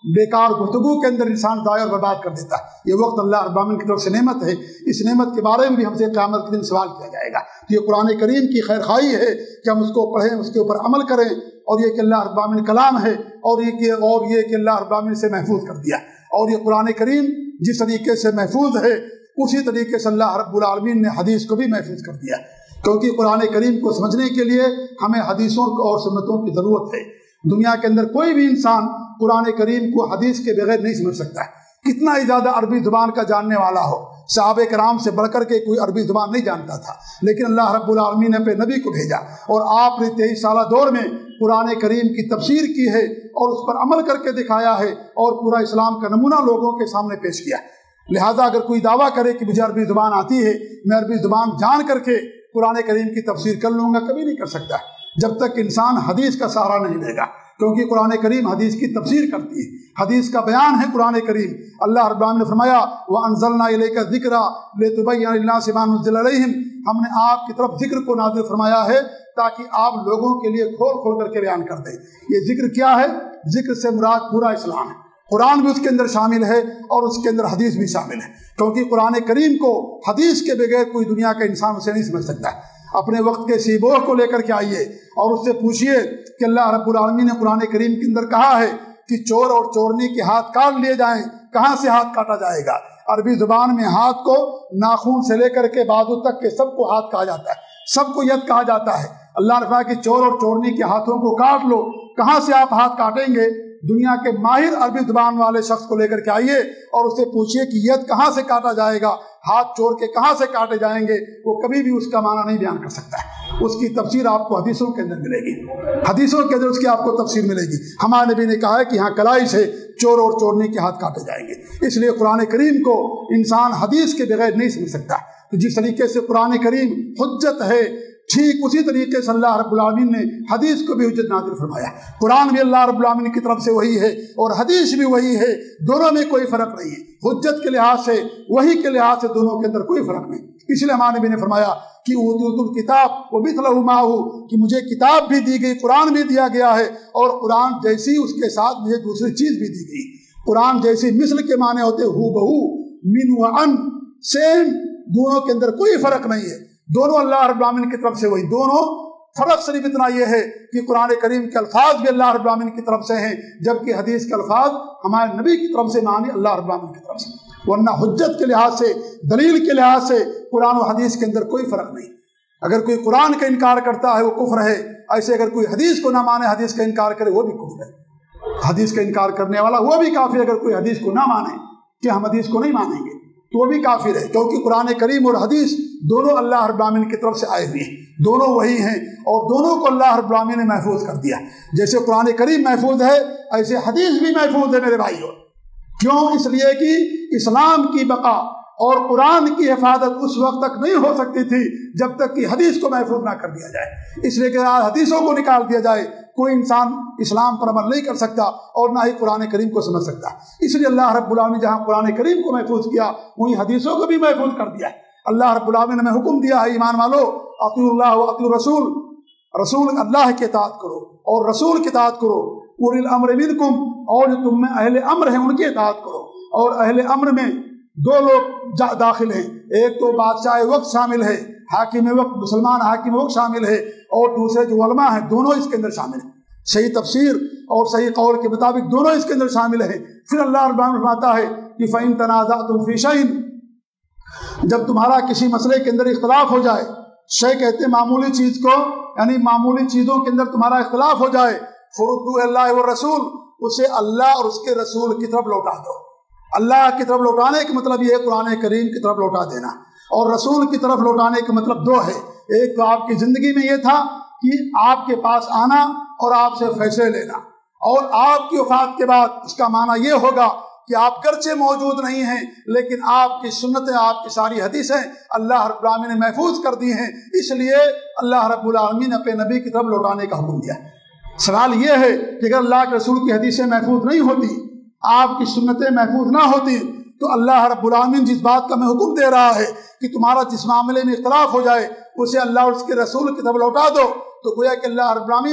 بیکار گفتگو کے اندر انسان ضائع اور برباد کر دیتا ہے۔ یہ وقت اللہ رب العالمین کی طرف سے نعمت ہے، اس نعمت کے بارے میں بھی ہم سے قیامت کے دن سوال کیا جائے گا۔ یہ قرآن کریم کی خیر خواہی ہے کہ ہم اس کو پڑھیں، اس کے اوپر عمل کریں، اور یہ کہ اللہ رب العالمین کلام ہے، اور یہ کہ اللہ رب العالمین سے محفوظ کر دیا، اور یہ قرآن کریم جس طریقے سے محفوظ ہے اسی طریقے سے اللہ رب العالمین نے حدیث کو بھی محفوظ کر دیا، کیونکہ قرآن کریم کو سمجھنے کے لیے ہمیں حدیثوں اور سنتوں کی ضرورت ہے۔ دنیا کے اندر کوئی بھی انسان قرآن کریم کو حدیث کے بغیر نہیں سمجھ سکتا ہے، کتنا ہی زیادہ عربی زبان کا جاننے والا ہو۔ صحابہ کرام سے بڑھ کر کے کوئی عربی زبان نہیں جانتا تھا، لیکن اللہ رب العالمین نے اپنے نبی کو بھیجا، اور آپ نے 23 سالہ دور میں قرآن کریم کی تفسیر کی ہے اور اس پر عمل کر کے دکھایا ہے، اور پورا اسلام کا نمونہ لوگوں کے سامنے پیش کیا۔ لہٰذا اگر کوئی دعویٰ کرے کہ مجھے عربی زبان آتی ہے، میں عربی زبان جان کر کے قرآن کریم کی تفسیر کر لوں گا، کبھی نہیں کر سکتا جب تک انسان حدیث کا سہارا نہیں لے گا، کیونکہ قرآن کریم حدیث کی تفسیر کرتی ہے، حدیث کا بیان ہے قرآن کریم۔ اللہ رب العالمین نے فرمایا وَأَنزَلْنَا إِلَيْكَ الذِّكْرَ لِتُبَيِّنَ لِلنَّاسِ مَا نُزِّلَ إِلَيْهِمْ، ہم نے آپ کی طرف ذکر کو نازل فرمایا ہے تاکہ آپ لوگوں کے لیے کھول کھول کر کے بیان کر دیں۔ یہ ذکر کیا ہے؟ ذکر سے مراد پورا اسلام ہے، قرآن بھی اس کے اندر شامل ہے اور اس کے اندر حدیث بھی شامل ہے، کیونکہ قرآن کریم کو حدیث کے بغیر کوئی دنیا کا انسان اسے نہیں سمجھ سکتا ہے۔ اپنے وقت کے سیبوہ کو لے کر کے آئیے اور اس سے پوچھئے کہ اللہ رب العالمین نے قرآن کریم کے اندر کہا ہے کہ چور اور چورنی کے ہاتھ کاٹ لیے جائیں، کہاں سے ہاتھ کاٹا جائے گا؟ عربی زبان میں ہاتھ کو ناخون سے لے کر کے بازو تک کے سب کو ہاتھ کہا جاتا ہے، سب کو ید کہا جاتا ہے۔ اللہ نے کہا کہ چور اور چورنی کے ہاتھوں کو کاٹ لو، کہاں سے آپ ہاتھ کاٹیں گے؟ دنیا کے ماہر عربی زبان والے شخص کو لے کر کے آئیے اور اس سے پوچھئے کہ ید کہاں سے کاٹا جائے گا، ہاتھ چور کے کہاں سے کاٹے جائیں گے؟ وہ کبھی بھی اس کا معنی نہیں بیان کر سکتا ہے، اس کی تفسیر آپ کو حدیثوں کے اندر ملے گی، حدیثوں کے اندر اس کی آپ کو تفسیر ملے گی۔ ہمارے نبی نے کہا ہے کہ ہاں کلائی سے چور اور چورنی کے ہاتھ کاٹے جائیں گے، اس لیے قرآن کریم کو انسان حدیث کے بغیر نہیں سمجھ سکتا۔ تو جس طریقے سے قرآن کریم حجت ہے، ٹھیک اسی طریقے سے اللہ رب العالمین نے حدیث کو بھی حجت نازل فرمایا۔ قرآن بھی اللہ رب العالمین کی طرف سے وہی ہے اور حدیث بھی وہی ہے، دونوں میں کوئی فرق نہیں ہے، حجت کے لحاظ سے وہی کے لحاظ سے دونوں کے اندر کوئی فرق نہیں۔ اس لیے ہمارے نبی نے فرمایا کہ اوتیت الکتاب ومثلہ معہ، کہ مجھے کتاب بھی دی گئی، قرآن بھی دیا گیا ہے، اور قرآن جیسی اس کے ساتھ مجھے دوسری چیز بھی دی گئی۔ قرآن جیسی مثل کے معنی ہوتے ہو بہو، من و ان، سیم، دونوں کے اندر کوئی فرق نہیں ہے، دونوں اللہ رب العالمین کی طرف سے وہی۔ دونوں فرق صرف اتنا یہ ہے کہ قرآن کریم کے الفاظ بھی اللہ رب العالمین کی طرف سے ہیں، جبکہ حدیث کے الفاظ ہمارے نبی کی طرف سے معنی اللہ رب العالمین کی طرف سے، ورنہ حجت کے لحاظ سے، دلیل کے لحاظ سے قرآن و حدیث کے اندر کوئی فرق نہیں۔ اگر کوئی قرآن کا انکار کرتا ہے وہ کفر ہے، ایسے اگر کوئی حدیث کو نہ مانے، حدیث کا انکار کرے، وہ بھی کفر ہے۔ حدیث کا انکار کرنے والا وہ بھی کافر، اگر کوئی حدیث کو نہ مانے کہ ہم حدیث کو نہیں مانیں گے تو وہ بھی کافر ہے، کیونکہ قرآن کریم اور حدیث دونوں اللہ رب العالمین کی طرف سے آئے ہوئے ہیں، دونوں وہی ہیں، اور دونوں کو اللہ رب العالمین نے محفوظ کر دیا۔ جیسے قرآن کریم محفوظ ہے ایسے حدیث بھی محفوظ ہے میرے بھائیوں۔ کیوں؟ اس لیے کہ اسلام کی بقا اور قرآن کی حفاظت اس وقت تک نہیں ہو سکتی تھی جب تک کہ حدیث کو محفوظ نہ کر دیا جائے۔ اس لیے کہ حدیثوں کو نکال دیا جائے کوئی انسان اسلام پر عمل نہیں کر سکتا اور نہ ہی قرآن کریم کو سمجھ سکتا۔ اس لیے اللہ رب العالمین جہاں قرآن کریم کو محفوظ کیا وہیں حدیثوں کو بھی محفوظ کر دیا ہے۔ اللہ رب العالمین نے حکم دیا ہے ایمان والو اطیعوا اللہ و اطیعوا الرسول، رسول اللہ کی اطاعت کرو اور رسول کی اطاعت کرو، اولی الامر منکم، اور جو تم میں اہل امر ہیں ان کی اطاعت کرو۔ اور اہل امر میں دو لوگ داخل ہیں، ایک تو بادشاہ وقت شامل ہے، حاکم وقت، مسلمان حاکم وقت شامل ہے، اور دوسرے جو علماء ہیں دونوں اس کے اندر شامل ہیں۔ صحیح تفسیر اور صحیح قول کے مطابق دونوں اس کے اندر شامل ہیں۔ پھر اللہ رب العالمین فرماتا ہے کہ فَإِن تَنَازَعْتُمْ فِي شَيْءٍ، جب تمہارا کسی مسئلے کے اندر اختلاف ہو جائے، شے کہتے ہیں معمولی چیز کو، یعنی معمولی چیزوں کے اندر تمہارا اختلاف ہو جائے، فَرُدُّوهُ إِلَى اللَّهِ وَالرَّسُولِ، اسے اللہ اور اس کے رسول کی طرف لوٹا دو۔ اللہ کی طرف لوٹانے کا مطلب یہ ہے قرآن کریم کی طرف لوٹا دینا، اور رسول کی طرف لوٹانے کا مطلب دو ہے۔ ایک تو آپ کی زندگی میں یہ تھا کہ آپ کے پاس آنا اور آپ سے فیصلے لینا، اور آپ کی وفات کے بعد اس کا معنی یہ ہوگا کہ آپ گرچہ موجود نہیں ہیں لیکن آپ کی سنتیں، آپ کی ساری حدیثیں اللہ رب العالمین نے محفوظ کر دی ہیں، اس لیے اللہ رب العالمین نے اپنے نبی کی طرف لوٹانے کا حکم دیا۔ سوال یہ ہے کہ اگر اللہ کے رسول کی حدیثیں محفوظ نہیں ہوتی، آپ کی سنتیں محفوظ نہ ہوتی، تو اللہ رب العالمین جس بات کا میں حکم دے رہا ہے کہ تمہارا جس معاملے میں اختلاف ہو جائے اسے اللہ اور اس کے رسول کی طرف لوٹا دو، تو گویا کہ اللہ رب العالمین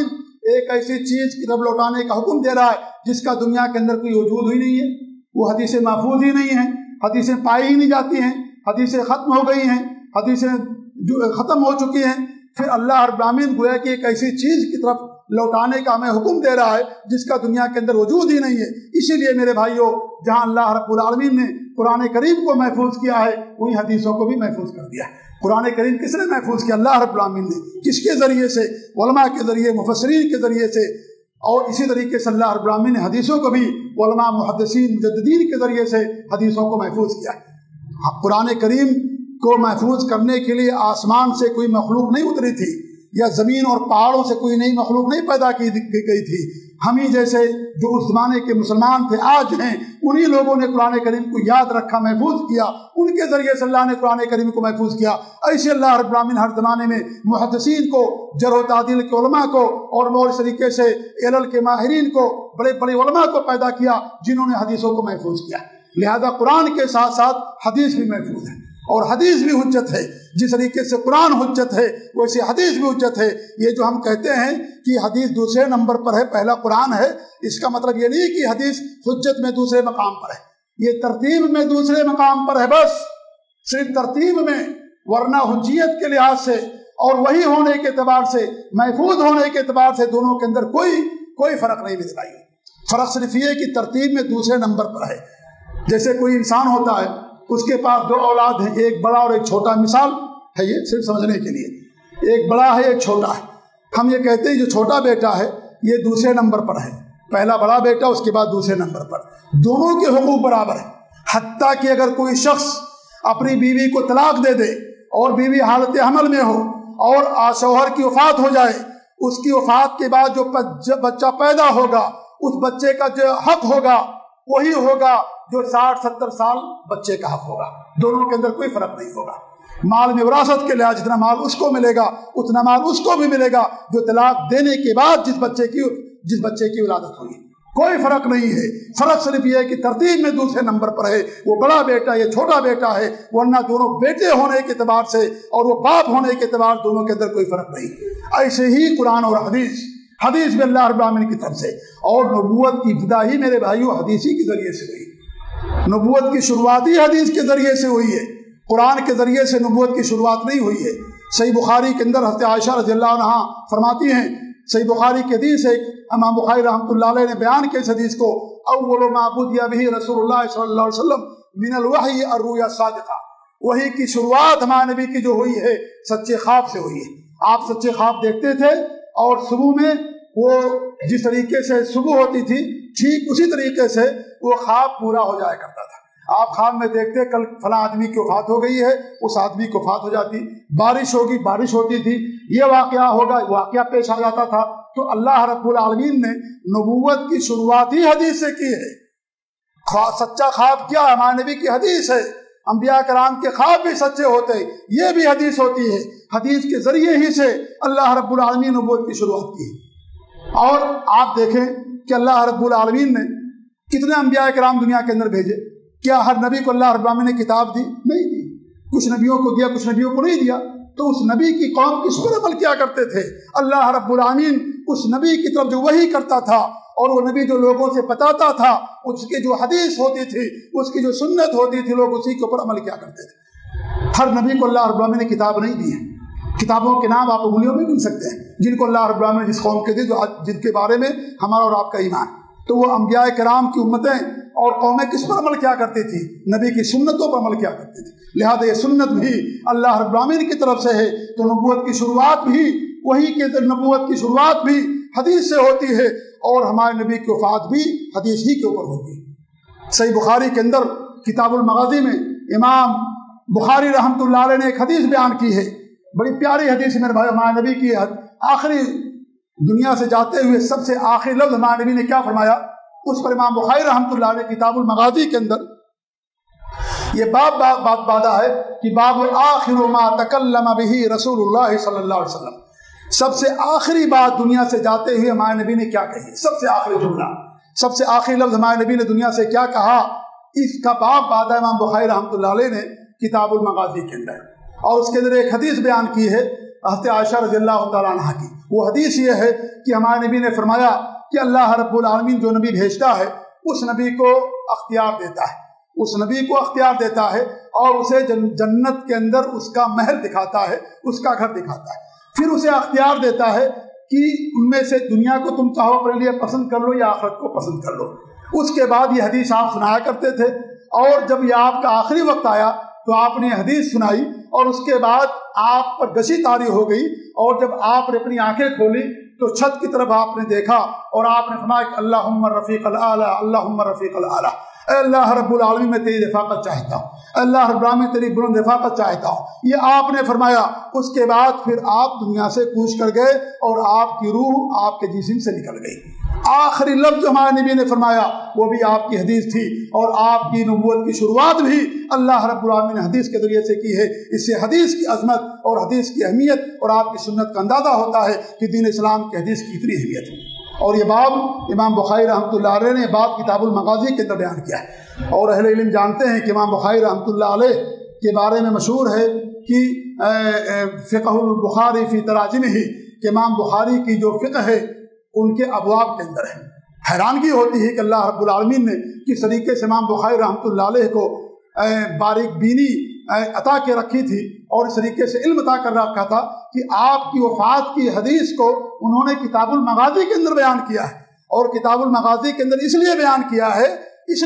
ایک ایسی چیز کی طرف لوٹانے کا حکم دے رہا ہے جس کا دنیا کے اندر کوئی وجود ہی نہیں ہے، وہ حدیثیں محفوظ ہی نہیں ہیں، حدیثیں پائی ہی نہیں جاتی ہیں، حدیثیں ختم ہو گئی ہیں، حدیثیں جو ختم ہو چکی ہیں، پھر اللہ رب العالمین گویا کہ ایک ایسی چیز کی طرف لوٹانے کا ہمیں حکم دے رہا ہے جس کا دنیا کے اندر وجود ہی نہیں ہے۔ اسی لیے میرے بھائیوں، جہاں اللہ رب العالمین نے قرآن کریم کو محفوظ کیا ہے، وہی حدیثوں کو بھی محفوظ کر دیا ہے۔ قرآن کریم کس نے محفوظ کیا؟ اللہ رب العالمین نے۔ کس کے ذریعے سے؟ علماء کے ذریعے، مفسرین کے ذریعے سے، اور اسی طریقے سے اللہ رب العالمین نے حدیثوں کو بھی علماء، محدثین، مجددین کے ذریعے سے حدیثوں کو محفوظ کیا ہے۔ قرآن کریم کو محفوظ کرنے کے لیے آسمان سے کوئی مخلوق نہیں اتری تھی، یا زمین اور پہاڑوں سے کوئی نئی مخلوق نہیں پیدا کی گئی تھی۔ ہم ہی جیسے جو اس زمانے کے مسلمان تھے، آج ہیں، انہی لوگوں نے قرآن کریم کو یاد رکھا، محفوظ کیا، ان کے ذریعے سے اللہ نے قرآن کریم کو محفوظ کیا۔ ایسے اللہ رب العالمین ہر زمانے میں محدثین کو، جرح و تعدیل کے علماء کو، اور اس طریقے سے علل کے ماہرین کو، بڑے بڑے علماء کو پیدا کیا جنہوں نے حدیثوں کو محفوظ کیا۔ لہذا قرآن کے ساتھ ساتھ حدیث بھی محفوظ ہے، اور حدیث بھی حجت ہے۔ جس طریقے سے قرآن حجت ہے ویسے حدیث بھی حجت ہے۔ یہ جو ہم کہتے ہیں کہ حدیث دوسرے نمبر پر ہے، پہلا قرآن ہے، اس کا مطلب یہ نہیں کہ حدیث حجت میں دوسرے مقام پر ہے، یہ ترتیب میں دوسرے مقام پر ہے، بس صرف ترتیب میں، ورنہ حجیت کے لحاظ سے اور وہی ہونے کے اعتبار سے، محفوظ ہونے کے اعتبار سے دونوں کے اندر کوئی فرق نہیں میرے بھائی۔ فرق صرف یہ کہ ترتیب میں دوسرے نمبر پر ہے۔ جیسے کوئی انسان ہوتا ہے، اس کے پاس دو اولاد ہیں، ایک بڑا اور ایک چھوٹا، مثال ہے یہ صرف سمجھنے کے لیے، ایک بڑا ہے ایک چھوٹا ہے۔ ہم یہ کہتے ہیں جو چھوٹا بیٹا ہے یہ دوسرے نمبر پر ہے، پہلا بڑا بیٹا، اس کے بعد دوسرے نمبر پر۔ دونوں کے حقوق برابر ہیں، حتیٰ کہ اگر کوئی شخص اپنی بیوی کو طلاق دے دے اور بیوی حالت حمل میں ہو اور شوہر کی وفات ہو جائے، اس کی وفات کے بعد جو بچہ پیدا ہوگا، اس بچے کا جو حق ہوگا وہی ہوگا جو 60-70 سال بچے کا حق ہوگا۔ دونوں کے اندر کوئی فرق نہیں ہوگا۔ مال میں وراثت کے لحاظ جتنا مال اس کو ملے گا اتنا مال اس کو بھی ملے گا جو طلاق دینے کے بعد جس بچے کی ولادت ہوئی۔ کوئی فرق نہیں ہے، فرق صرف یہ ہے کہ ترتیب میں دوسرے نمبر پر ہے، وہ بڑا بیٹا یا چھوٹا بیٹا ہے، ورنہ دونوں بیٹے ہونے کے اعتبار سے اور وہ باپ ہونے کے اعتبار دونوں کے اندر کوئی فرق نہیں۔ ایسے ہی قرآن اور حدیث بھی اللہ رب العالمین کی طرف سے، اور نبوت کی ابتدا ہی میرے بھائیوں حدیث ہی کے ذریعے سے ہوئی۔ نبوت کی شروعات ہی حدیث کے ذریعے سے ہوئی ہے، قرآن کے ذریعے سے نبوت کی شروعات نہیں ہوئی ہے۔ صحیح بخاری کے اندر حضرت عائشہ رضی اللہ عنہا فرماتی ہیں، صحیح بخاری کی حدیث ہے، امام بخاری رحمۃ اللہ علیہ نے بیان کیا اس حدیث کو، اول ما بدی بہ رسول اللہ صلی اللہ علیہ وسلم من الوحی الرؤیا الصادقہ، وحی کی شروعات ہمارے نبی کی جو ہوئی ہے سچے خواب سے ہوئی ہے۔ آپ سچے خواب دیکھتے تھے، اور صبح میں وہ جس طریقے سے صبح ہوتی تھی ٹھیک اسی طریقے سے وہ خواب پورا ہو جایا کرتا تھا۔ آپ خواب میں دیکھتے کل فلاں آدمی کی وفات ہو گئی ہے، اس آدمی کی وفات ہو جاتی، بارش ہوگی، بارش ہوتی تھی، یہ واقعہ ہوگا، واقعہ پیش آ جاتا تھا۔ تو اللہ رب العالمین نے نبوت کی شروعات ہی حدیث سے کی ہے۔ سچا خواب کیا؟ ہمارے نبی کی حدیث ہے۔ انبیاء کرام کے خواب بھی سچے ہوتے، یہ بھی حدیث ہوتی ہے۔ حدیث کے ذریعے ہی سے اللہ رب العالمین نبوت کی شروعات کی۔ اور آپ دیکھیں کہ اللہ رب العالمین نے کتنے انبیاء کرام دنیا کے اندر بھیجے۔ کیا ہر نبی کو اللہ رب العالمین نے کتاب دی؟ نہیں دی۔ کچھ نبیوں کو دیا، کچھ نبیوں کو نہیں دیا۔ تو اس نبی کی قوم کس پر عمل کیا کرتے تھے؟ اللہ رب العالمین اس نبی کی طرف جو وحی کرتا تھا، اور وہ نبی جو لوگوں سے بتاتا تھا، اس کی جو حدیث ہوتی تھی، اس کی جو سنت ہوتی تھی، لوگ اسی کے اوپر عمل کیا کرتے تھے۔ ہر نبی کو اللہ رب العالمین نے کتاب نہیں دی ہے۔ کتابوں کے نام آپ انگلیوں میں گن سکتے ہیں جن کو اللہ رب العالمین نے جس قوم کے دی، جن کے بارے میں ہمارا اور آپ کا ایمان۔ تو وہ انبیاء کرام کی امتیں اور قومیں کس پر عمل کیا کرتی تھی؟ نبی کی سنتوں پر عمل کیا کرتی تھی۔ لہذا یہ سنت بھی اللہ رب العالمین کی طرف سے ہے۔ تو نبوت کی شروعات بھی وہی کے نبوت کی شروعات بھی حدیث سے ہوتی ہے، اور ہمارے نبی کی وفات بھی حدیث ہی کے اوپر ہوتی ہے۔ صحیح بخاری کے اندر کتاب المغازی میں امام بخاری رحمۃ اللہ علیہ نے ایک حدیث بیان کی ہے، بڑی پیاری حدیث میرے بھائی۔ ہمارے نبی کی آخری دنیا سے جاتے ہوئے سب سے آخری لفظ ہمارے نبی نے کیا فرمایا، اس پر امام بخاری رحمۃ اللہ علیہ کتاب المغازی کے اندر یہ بات بادا ہے کہ باب آخر ما تکلم بہ رسول اللہ صلی اللہ علیہ وسلم، سب سے آخری بات دنیا سے جاتے ہوئے ہمارے نبی نے کیا کہی، سب سے آخری جملہ، سب سے آخری لفظ ہمارے نبی نے دنیا سے کیا کہا، اس کا باب بادا امام بخاری رحمۃ اللہ علیہ نے کتاب المغازی کے اندر۔ اور اس کے اندر ایک حدیث بیان کی ہے، حضرت عائشہ رضی اللہ تعالیٰ عنہ کی۔ وہ حدیث یہ ہے کہ ہمارے نبی نے فرمایا کہ اللہ رب العالمین جو نبی بھیجتا ہے اس نبی کو اختیار دیتا ہے، اس نبی کو اختیار دیتا ہے اور اسے جنت کے اندر اس کا محل دکھاتا ہے، اس کا گھر دکھاتا ہے، پھر اسے اختیار دیتا ہے کہ ان میں سے دنیا کو تم چاہو اپنے لیے پسند کر لو یا آخرت کو پسند کر لو۔ اس کے بعد یہ حدیث آپ سنایا کرتے تھے، اور جب یہ آپ کا آخری وقت آیا تو آپ نے حدیث سنائی، اور اس کے بعد آپ پر گشی طاری ہو گئی، اور جب آپ نے اپنی آنکھیں کھولی تو چھت کی طرف آپ نے دیکھا اور آپ نے فرمایا کہ اللہم رفیق الاعلی، اللہم رفیق الاعلی، اے اللہ رب العالمین میں تیری رفاقت چاہتا ہوں، اللہ رب العالمین تیری بلند رفاقت چاہتا ہوں، یہ آپ نے فرمایا۔ اس کے بعد پھر آپ دنیا سے کوچ کر گئے اور آپ کی روح آپ کے جسم سے نکل گئی۔ آخری لفظ جو ہمارے نبی نے فرمایا وہ بھی آپ کی حدیث تھی، اور آپ کی نبوت کی شروعات بھی اللہ رب العالمین نے حدیث کے ذریعے سے کی ہے۔ اس سے حدیث کی عظمت اور حدیث کی اہمیت اور آپ کی سنت کا اندازہ ہوتا ہے کہ دین اسلام کی حدیث کی اتنی اہمیت ہے۔ اور یہ باب امام بخاری رحمۃ اللہ علیہ نے باب کتاب المغازی کے اندر بیان کیا ہے، اور اہل علم جانتے ہیں کہ امام بخاری رحمۃ اللہ علیہ کے بارے میں مشہور ہے کہ فقہ البخاری فی تراجمہ، کہ امام بخاری کی جو فقہ ہے ان کے ابواب کے اندر ہے۔ حیرانگی ہوتی ہے کہ اللہ رب العالمین نے کس طریقے سے امام بخاری رحمۃ اللہ علیہ کو باریک بینی عطا کے رکھی تھی، اور اس طریقے سے علم عطا کر رکھا تھا کہ آپ کی وفات کی حدیث کو انہوں نے کتاب المغازی کے اندر بیان کیا ہے۔ اور کتاب المغازی کے اندر اس لیے بیان کیا ہے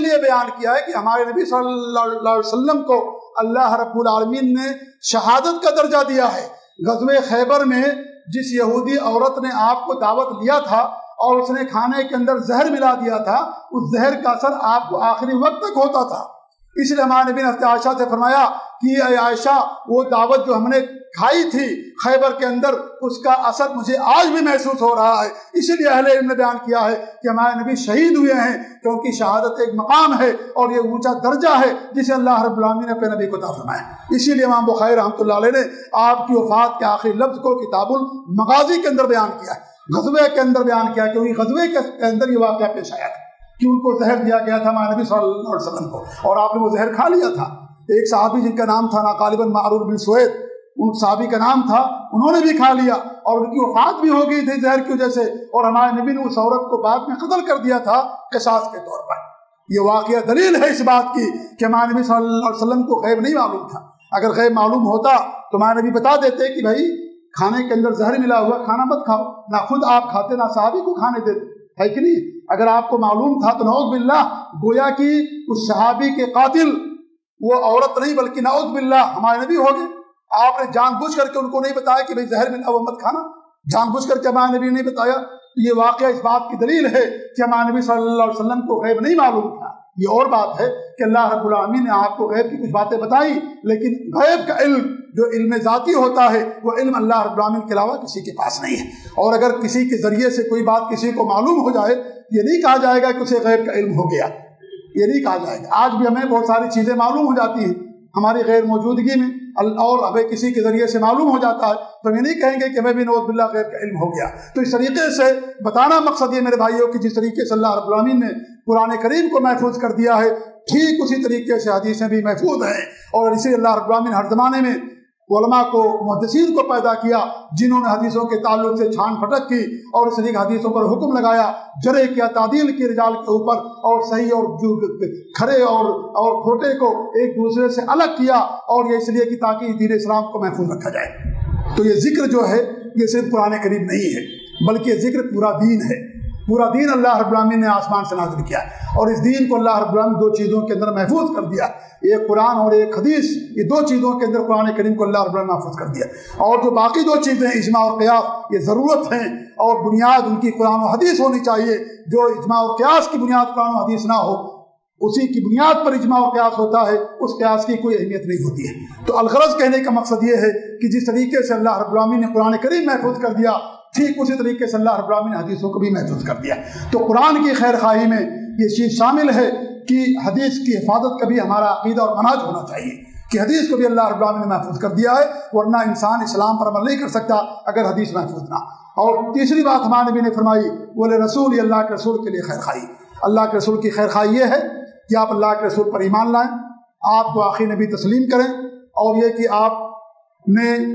کہ ہمارے نبی صلی اللہ علیہ وسلم کو اللہ رب العالمین نے شہادت کا درجہ دیا ہے۔ غزوہ خیبر میں جس یہودی عورت نے آپ کو دعوت لیا تھا اور اس نے کھانے کے اندر زہر ملا دیا تھا، اس زہر کا اثر آپ کو آخری وقت تک ہوتا تھا۔ اس لیے ہمارے نبی نے حضرت عائشہ سے فرمایا کہ اے عائشہ، وہ دعوت جو ہم نے کھائی تھی خیبر کے اندر اس کا اثر مجھے آج بھی محسوس ہو رہا ہے۔ اسی لیے اہل علم نے بیان کیا ہے کہ ہمارے نبی شہید ہوئے ہیں، کیونکہ شہادت ایک مقام ہے اور یہ اونچا درجہ ہے جسے اللہ رب العالمین نے اپنے نبی کو عطا فرمایا۔ اسی لیے امام بخاری رحمۃ اللہ علیہ نے آپ کی وفات کے آخری لفظ کو کتاب المغازی کے اندر بیان کیا ہے، غزوے کے اندر بیان کیا، کیونکہ غزوے کے اندر یہ واقعہ پیش آیا تھا کہ ان کو زہر دیا گیا تھا ہمارے نبی صلی اللہ علیہ وسلم کو، اور آپ نے وہ زہر کھا لیا تھا۔ ایک صحابی جن کا نام تھا غالباً معروف بن سوید، ان صحابی کا نام تھا، انہوں نے بھی کھا لیا اور ان کی وفات بھی ہو گئی تھی زہر کی وجہ سے، اور ہمارے نبی نے اس عورت کو بعد میں قتل کر دیا تھا قصاص کے طور پر۔ یہ واقعہ دلیل ہے اس بات کی کہ ہمارے نبی صلی اللہ علیہ وسلم کو غیب نہیں معلوم تھا۔ اگر غیب معلوم ہوتا تو ہمارے نبی بتا دیتے کہ بھائی کھانے کے اندر زہر ملا ہوا کھانا مت کھاؤ، نہ خود آپ کھاتے نہ صحابی کو کھانے دیتے، ہے کہ نہیں؟ اگر آپ کو معلوم تھا تو نعوذ باللہ، گویا کہ اس صحابی کے قاتل وہ عورت نہیں بلکہ نعوذ باللہ ہمارے نبی ہو گئے۔ آپ نے جان بوجھ کر کے ان کو نہیں بتایا کہ بھئی زہر ملا وہ مت کھانا، جان بوجھ کر کے ہمارے نبی نے نہیں بتایا۔ یہ واقعہ اس بات کی دلیل ہے کہ ہمارے نبی صلی اللہ علیہ وسلم کو غیب نہیں معلوم تھا۔ یہ اور بات ہے کہ اللہ رب العالمین نے آپ کو غیب کی کچھ باتیں بتائی، لیکن غیب کا علم جو علم ذاتی ہوتا ہے وہ علم اللہ رب العالمین کے علاوہ کسی کے پاس نہیں ہے۔ اور اگر کسی کے ذریعے سے کوئی بات کسی کو معلوم ہو جائے، یہ نہیں کہا جائے گا کہ اسے غیب کا علم ہو گیا، یہ نہیں کہا جائے گا۔ آج بھی ہمیں بہت ساری چیزیں معلوم ہو جاتی ہیں ہماری غیر موجودگی میں، اور ہمیں کسی کے ذریعے سے معلوم ہو جاتا ہے، تو ہم یہ نہیں کہیں گے کہ ہمیں بھی نعوذ باللہ غیب کا علم ہو گیا۔ تو اس طریقے سے بتانا مقصد یہ میرے بھائیوں کہ جس طریقے سے اللہ رب العالمین نے قرآن کریم کو محفوظ کر دیا ہے، ٹھیک اسی طریقے سے حدیثیں بھی محفوظ ہیں، اور اسی اللہ رب العالمین ہر زمانے میں علماء کو، محدثین کو پیدا کیا جنہوں نے حدیثوں کے تعلق سے چھان پھٹک کی اور اس طریقے حدیثوں پر حکم لگایا، جرح کیا تعدیل کی رجال کے اوپر، اور صحیح اور جو کھڑے اور کھوٹے کو ایک دوسرے سے الگ کیا، اور یہ اس لیے کہ تاکہ دین اسلام کو محفوظ رکھا جائے۔ تو یہ ذکر جو ہے یہ صرف قرآن کریم نہیں ہے، بلکہ یہ ذکر پورا دین ہے۔ پورا دین اللہ رب العالمین نے آسمان سے نازل کیا، اور اس دین کو اللہ رب العالمین دو چیزوں کے اندر محفوظ کر دیا، ایک قرآن اور ایک حدیث۔ یہ دو چیزوں کے اندر قرآن کریم کو اللہ رب العالمین محفوظ کر دیا، اور جو باقی دو چیزیں اجماع اور قیاس، یہ ضرورت ہیں اور بنیاد ان کی قرآن و حدیث ہونی چاہیے۔ جو اجماع اور قیاس کی بنیاد قرآن و حدیث نہ ہو، اسی کی بنیاد پر اجماع اور قیاس ہوتا ہے، اس قیاس کی کوئی اہمیت نہیں ہوتی ہے۔ تو الغرض کہنے کا مقصد یہ ہے کہ جس طریقے سے اللہ رب العالمین نے قرآن کریم محفوظ کر دیا، ٹھیک اسی طریقے سے اللہ رب العالمین نے حدیثوں کو بھی محفوظ کر دیا۔ تو قرآن کی خیر خواہی میں یہ چیز شامل ہے کہ حدیث کی حفاظت کا بھی ہمارا عقیدہ اور منہج ہونا چاہیے کہ حدیث کو بھی اللہ رب العالمین نے محفوظ کر دیا ہے، ورنہ انسان اسلام پر عمل نہیں کر سکتا اگر حدیث محفوظ نہ۔ اور تیسری بات ہمارے نبی نے فرمائی، بولے رسول، یہ اللہ کے رسول کے لیے خیر خواہی۔ اللہ کے رسول کی خیر خواہی یہ ہے کہ آپ اللہ کے رسول پر ایمان لائیں، آپ کو آخری نبی تسلیم کریں، اور یہ کہ آپ نے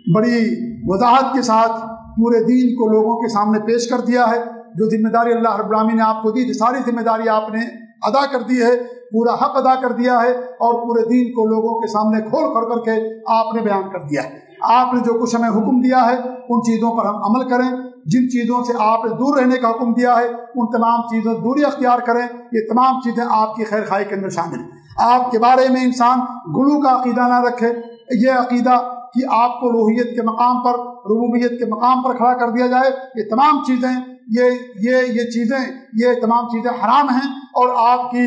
बड़ी वजाहत के साथ पूरे दीन को लोगों के सामने पेश कर दिया है। जो जिम्मेदारी अल्लाह रब्बुल आलमीन ने आपको दी थी, सारी जिम्मेदारी आपने अदा कर दी है, पूरा हक अदा कर दिया है और पूरे दीन को लोगों के सामने खोल कर करके आपने बयान कर दिया है। आपने जो कुछ हमें हुक्म दिया है उन चीज़ों पर हम अमल करें, जिन चीज़ों से आपने दूर रहने का हुक्म दिया है उन तमाम चीज़ों से दूरी अख्तियार करें। ये तमाम चीज़ें आपकी खैर खाई के अंदर शामिल हैं। आपके बारे में इंसान गुलू का अकीदा ना रखे, ये अकीदा कि आपको रूहियत के मकाम पर, रुबूबियत के मकाम पर खड़ा कर दिया जाए, ये तमाम चीज़ें ये तमाम चीज़ें हराम हैं। और आपकी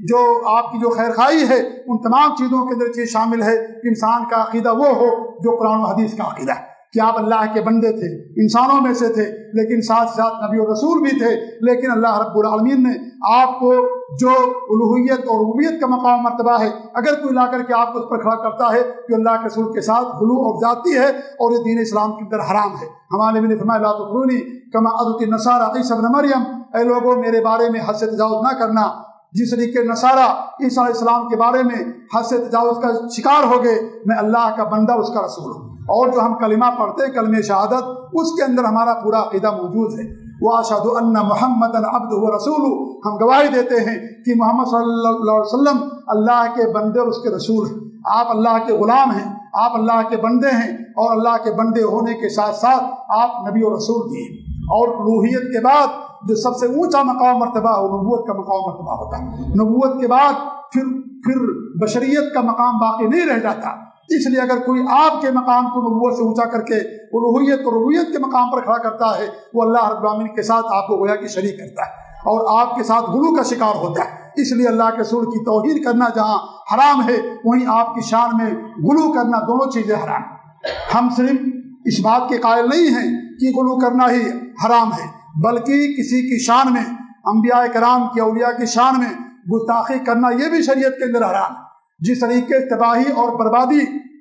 जो खैर खाई है उन तमाम चीज़ों के अंदर चीज़ शामिल है कि इंसान का अकीदा वो हो जो कुरान और हदीस का अकीदा है कि आप अल्लाह के बंदे थे, इंसानों में से थे, लेकिन साथ साथ नबी और रसूल भी थे। लेकिन अल्लाह रब्बुल आलमीन ने आपको जो उलूहियत और रुबूबियत का मकाम मर्तबा है, अगर कोई ला करके आपको उस पर खड़ा करता है कि अल्लाह के रसूल के साथ गुलू और जाती है और ये दीन इस्लाम के अंदर हराम है। हमारे नबी ने फरमाया ला तुत्रूनी कमा अदती नसारा ईसा इब्न मरियम, ऐ लोगों मेरे बारे में हद से तजावुज़ ना करना जिस तरीके नसारा ईसा अलैहिस्सलाम के बारे में हद से तजावुज़ का शिकार हो गए। मैं अल्लाह का बंदा, उसका रसूल हूँ। और जो हम कलिमा पढ़ते हैं कलमे शहादत, उसके अंदर हमारा पूरा अकीदा मौजूद है। व अशहदु अन्न मुहम्मदन अब्दुहु व रसूलुहु, हम गवाही देते हैं कि मोहम्मद सल्लल्लाहु अलैहि वसल्लम अल्लाह के बंदे और उसके रसूल हैं। आप अल्लाह के गुलाम हैं, आप अल्लाह के बंदे हैं और अल्लाह के बंदे होने के साथ साथ आप नबी और रसूल भी हैं। और उलूहियत के बाद जो सबसे ऊंचा मकाम मर्तबा हो, नबूवत का मकाम मर्तबा होता है। नबूवत के बाद फिर बशरियत का मकाम बाकी नहीं रह जाता। इसलिए अगर कोई आपके मकाम को नबूवत से ऊंचा करके उलूहियत और रुबूबियत के मकाम पर खड़ा करता है, वो अल्लाह रब्बुल आलमीन के साथ आपको गोया की शरीक करता है और आपके साथ गुलू का शिकार होता है। इसलिए अल्लाह के रसूल की तौहीद करना जहाँ हराम है, वहीं आपकी शान में गुलू करना, दोनों चीज़ें हराम। हम सिर्फ इस बात के कायल नहीं हैं कि गुलू करना ही हराम है, बल्कि किसी की शान में, अंबिया कराम की, औलिया की शान में गुस्ताखी करना ये भी शरीयत के अंदर हराम है। जिस तरीके तबाही और बर्बादी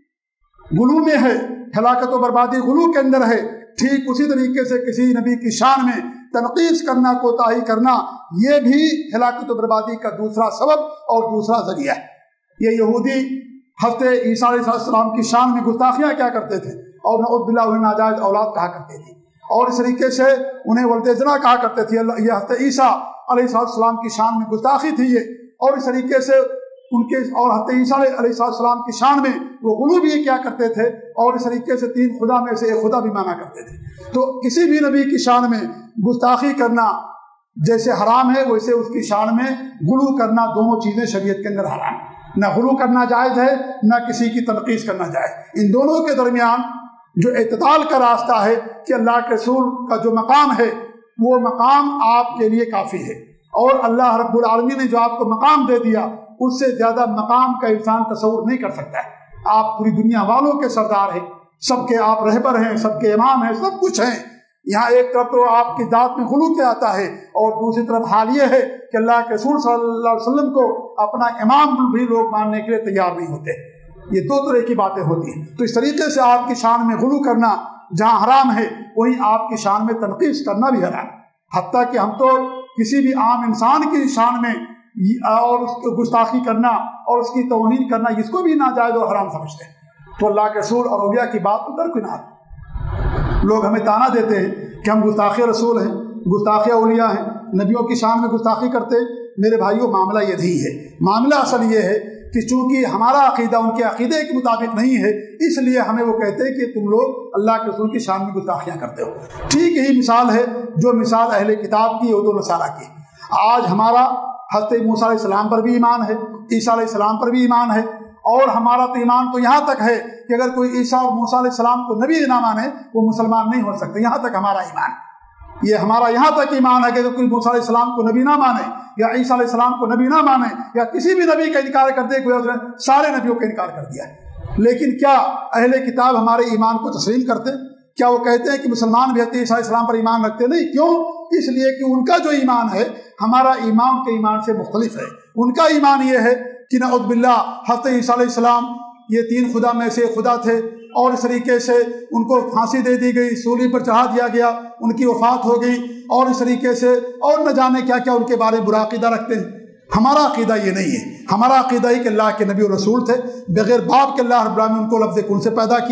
गुलू में है, हलाकत और बर्बादी गुलू के अंदर है, ठीक उसी तरीके से किसी नबी की शान में तनकीस करना, कोताही करना, ये भी हलाकत और बर्बादी का दूसरा सबब और दूसरा जरिया है। ये यहूदी हज़रत ईसा अलैहिस्सलाम की शान में गुस्ताखियाँ क्या करते थे और नऊज़ बिल्लाह उन्हें नाजायज़ औलाद कहा करते थे और इस तरीके से उन्हें वल्दे ज़िना कहा करते थे। ये हज़रत ईसा अलैहिस्सलाम की शान में गुस्ताखी थी ये, और इस तरीके से उनके और हज़रत ईसा अलैहिस्सलाम की शान में वो गुलू भी क्या करते थे और इस तरीके से तीन खुदा में से एक खुदा भी माना करते थे। तो किसी भी नबी की शान में गुस्ताखी करना जैसे हराम है, वैसे उसकी शान में गुलू करना, दोनों चीज़ें शरीयत के अंदर हराम है। न गुलू करना जायज़ है, न किसी की तनकीस करना जायज़। इन दोनों के दरमियान जो इत्ताल का रास्ता है कि अल्लाह के रसूल का जो मकाम है वो मकाम आपके लिए काफ़ी है, और अल्लाह रब्बुल आलमीन ने जो आपको मकाम दे दिया उससे ज़्यादा मकाम का इंसान तस्वुर नहीं कर सकता है। आप पूरी दुनिया वालों के सरदार हैं, सबके आप रहबर हैं, सबके इमाम हैं, सब कुछ हैं। यहाँ एक तरफ तो आपकी ज़ात में गुलू क्या आता है और दूसरी तरफ हाल ये है कि अल्लाह के रसूल सल्लल्लाहु अलैहि वसल्लम को अपना इमाम भी लोग मानने के लिए तैयार नहीं होते। ये दो तरह की बातें होती हैं। तो इस तरीके से आपकी शान में गुलू करना जहाँ हराम है, वहीं आपकी शान में तनकीस करना भी हराम। हत्ता कि हम तो किसी भी आम इंसान की शान में और उसकी गुस्ताखी करना और उसकी तौहीन करना, इसको भी नाजायज़ और हराम समझते हैं। तो अल्लाह के रसूल और औलिया की बात तो दरकिनार। लोग हमें ताना देते हैं कि हम गुस्ताखी रसूल हैं, गुस्ताखी औलिया हैं, नबियों की शान में गुस्ताखी करते। मेरे भाइयों, मामला ये नहीं है। मामला असल ये है कि चूँकि हमारा अकीदा उनके अकीदे के मुताबिक नहीं है, इसलिए हमें वो कहते हैं कि तुम लोग अल्लाह के रसूल की शान में गुस्ताखियाँ करते हो। ठीक यही मिसाल है जो मिसाल अहले किताब की, यहूद व नसारा की। आज हमारा हज़रत मूसा अलैहिस्सलाम पर भी ईमान है, ईसा अलैहिस्सलाम पर भी ईमान है, और हमारा तो ईमान तो यहाँ तक है कि अगर कोई ईसा और मूसा अलैहिस्सलाम को नबी ना माने वो मुसलमान नहीं हो सकते। यहाँ तक हमारा ईमान, ये हमारा यहाँ तक ईमान है कि अगर कोई मूसा अलैहिस्सलाम को नबी ना माने या ईसा अलैहिस्सलाम को नबी ना माने या किसी भी नबी का इनकार कर दे, कोई सारे नबियों का इनकार कर दिया है। लेकिन क्या अहले किताब हमारे ईमान को तस्लीम करते? क्या वो कहते हैं कि मुसलमान भी हज़रत ईसा अलैहिस्सलाम पर ईमान रखते? नहीं। क्यों? इसलिए कि उनका जो ईमान है हमारा ईमान के ईमान से मुख्तलिफ है। उनका ईमान ये है कि नऊज़ बिल्लाह हज़रत ईसा अलैहिस्सलाम ये तीन खुदा में से खुदा थे, और इस तरीके से उनको फांसी दे दी गई, सूली पर चढ़ा दिया गया, उनकी वफ़ात हो गई, और इस तरीके से और न जाने क्या क्या उनके बारे में बुरा अक़ीदा रखते हैं। हमारा अक़ीदा ये नहीं है। हमारा अक़ीदा ही कि अल्लाह के नबी और रसूल थे, बग़ैर बाप के अल्लाह रब्बुल आलमीन उनको लफ्ज़ कुन से पैदा किया,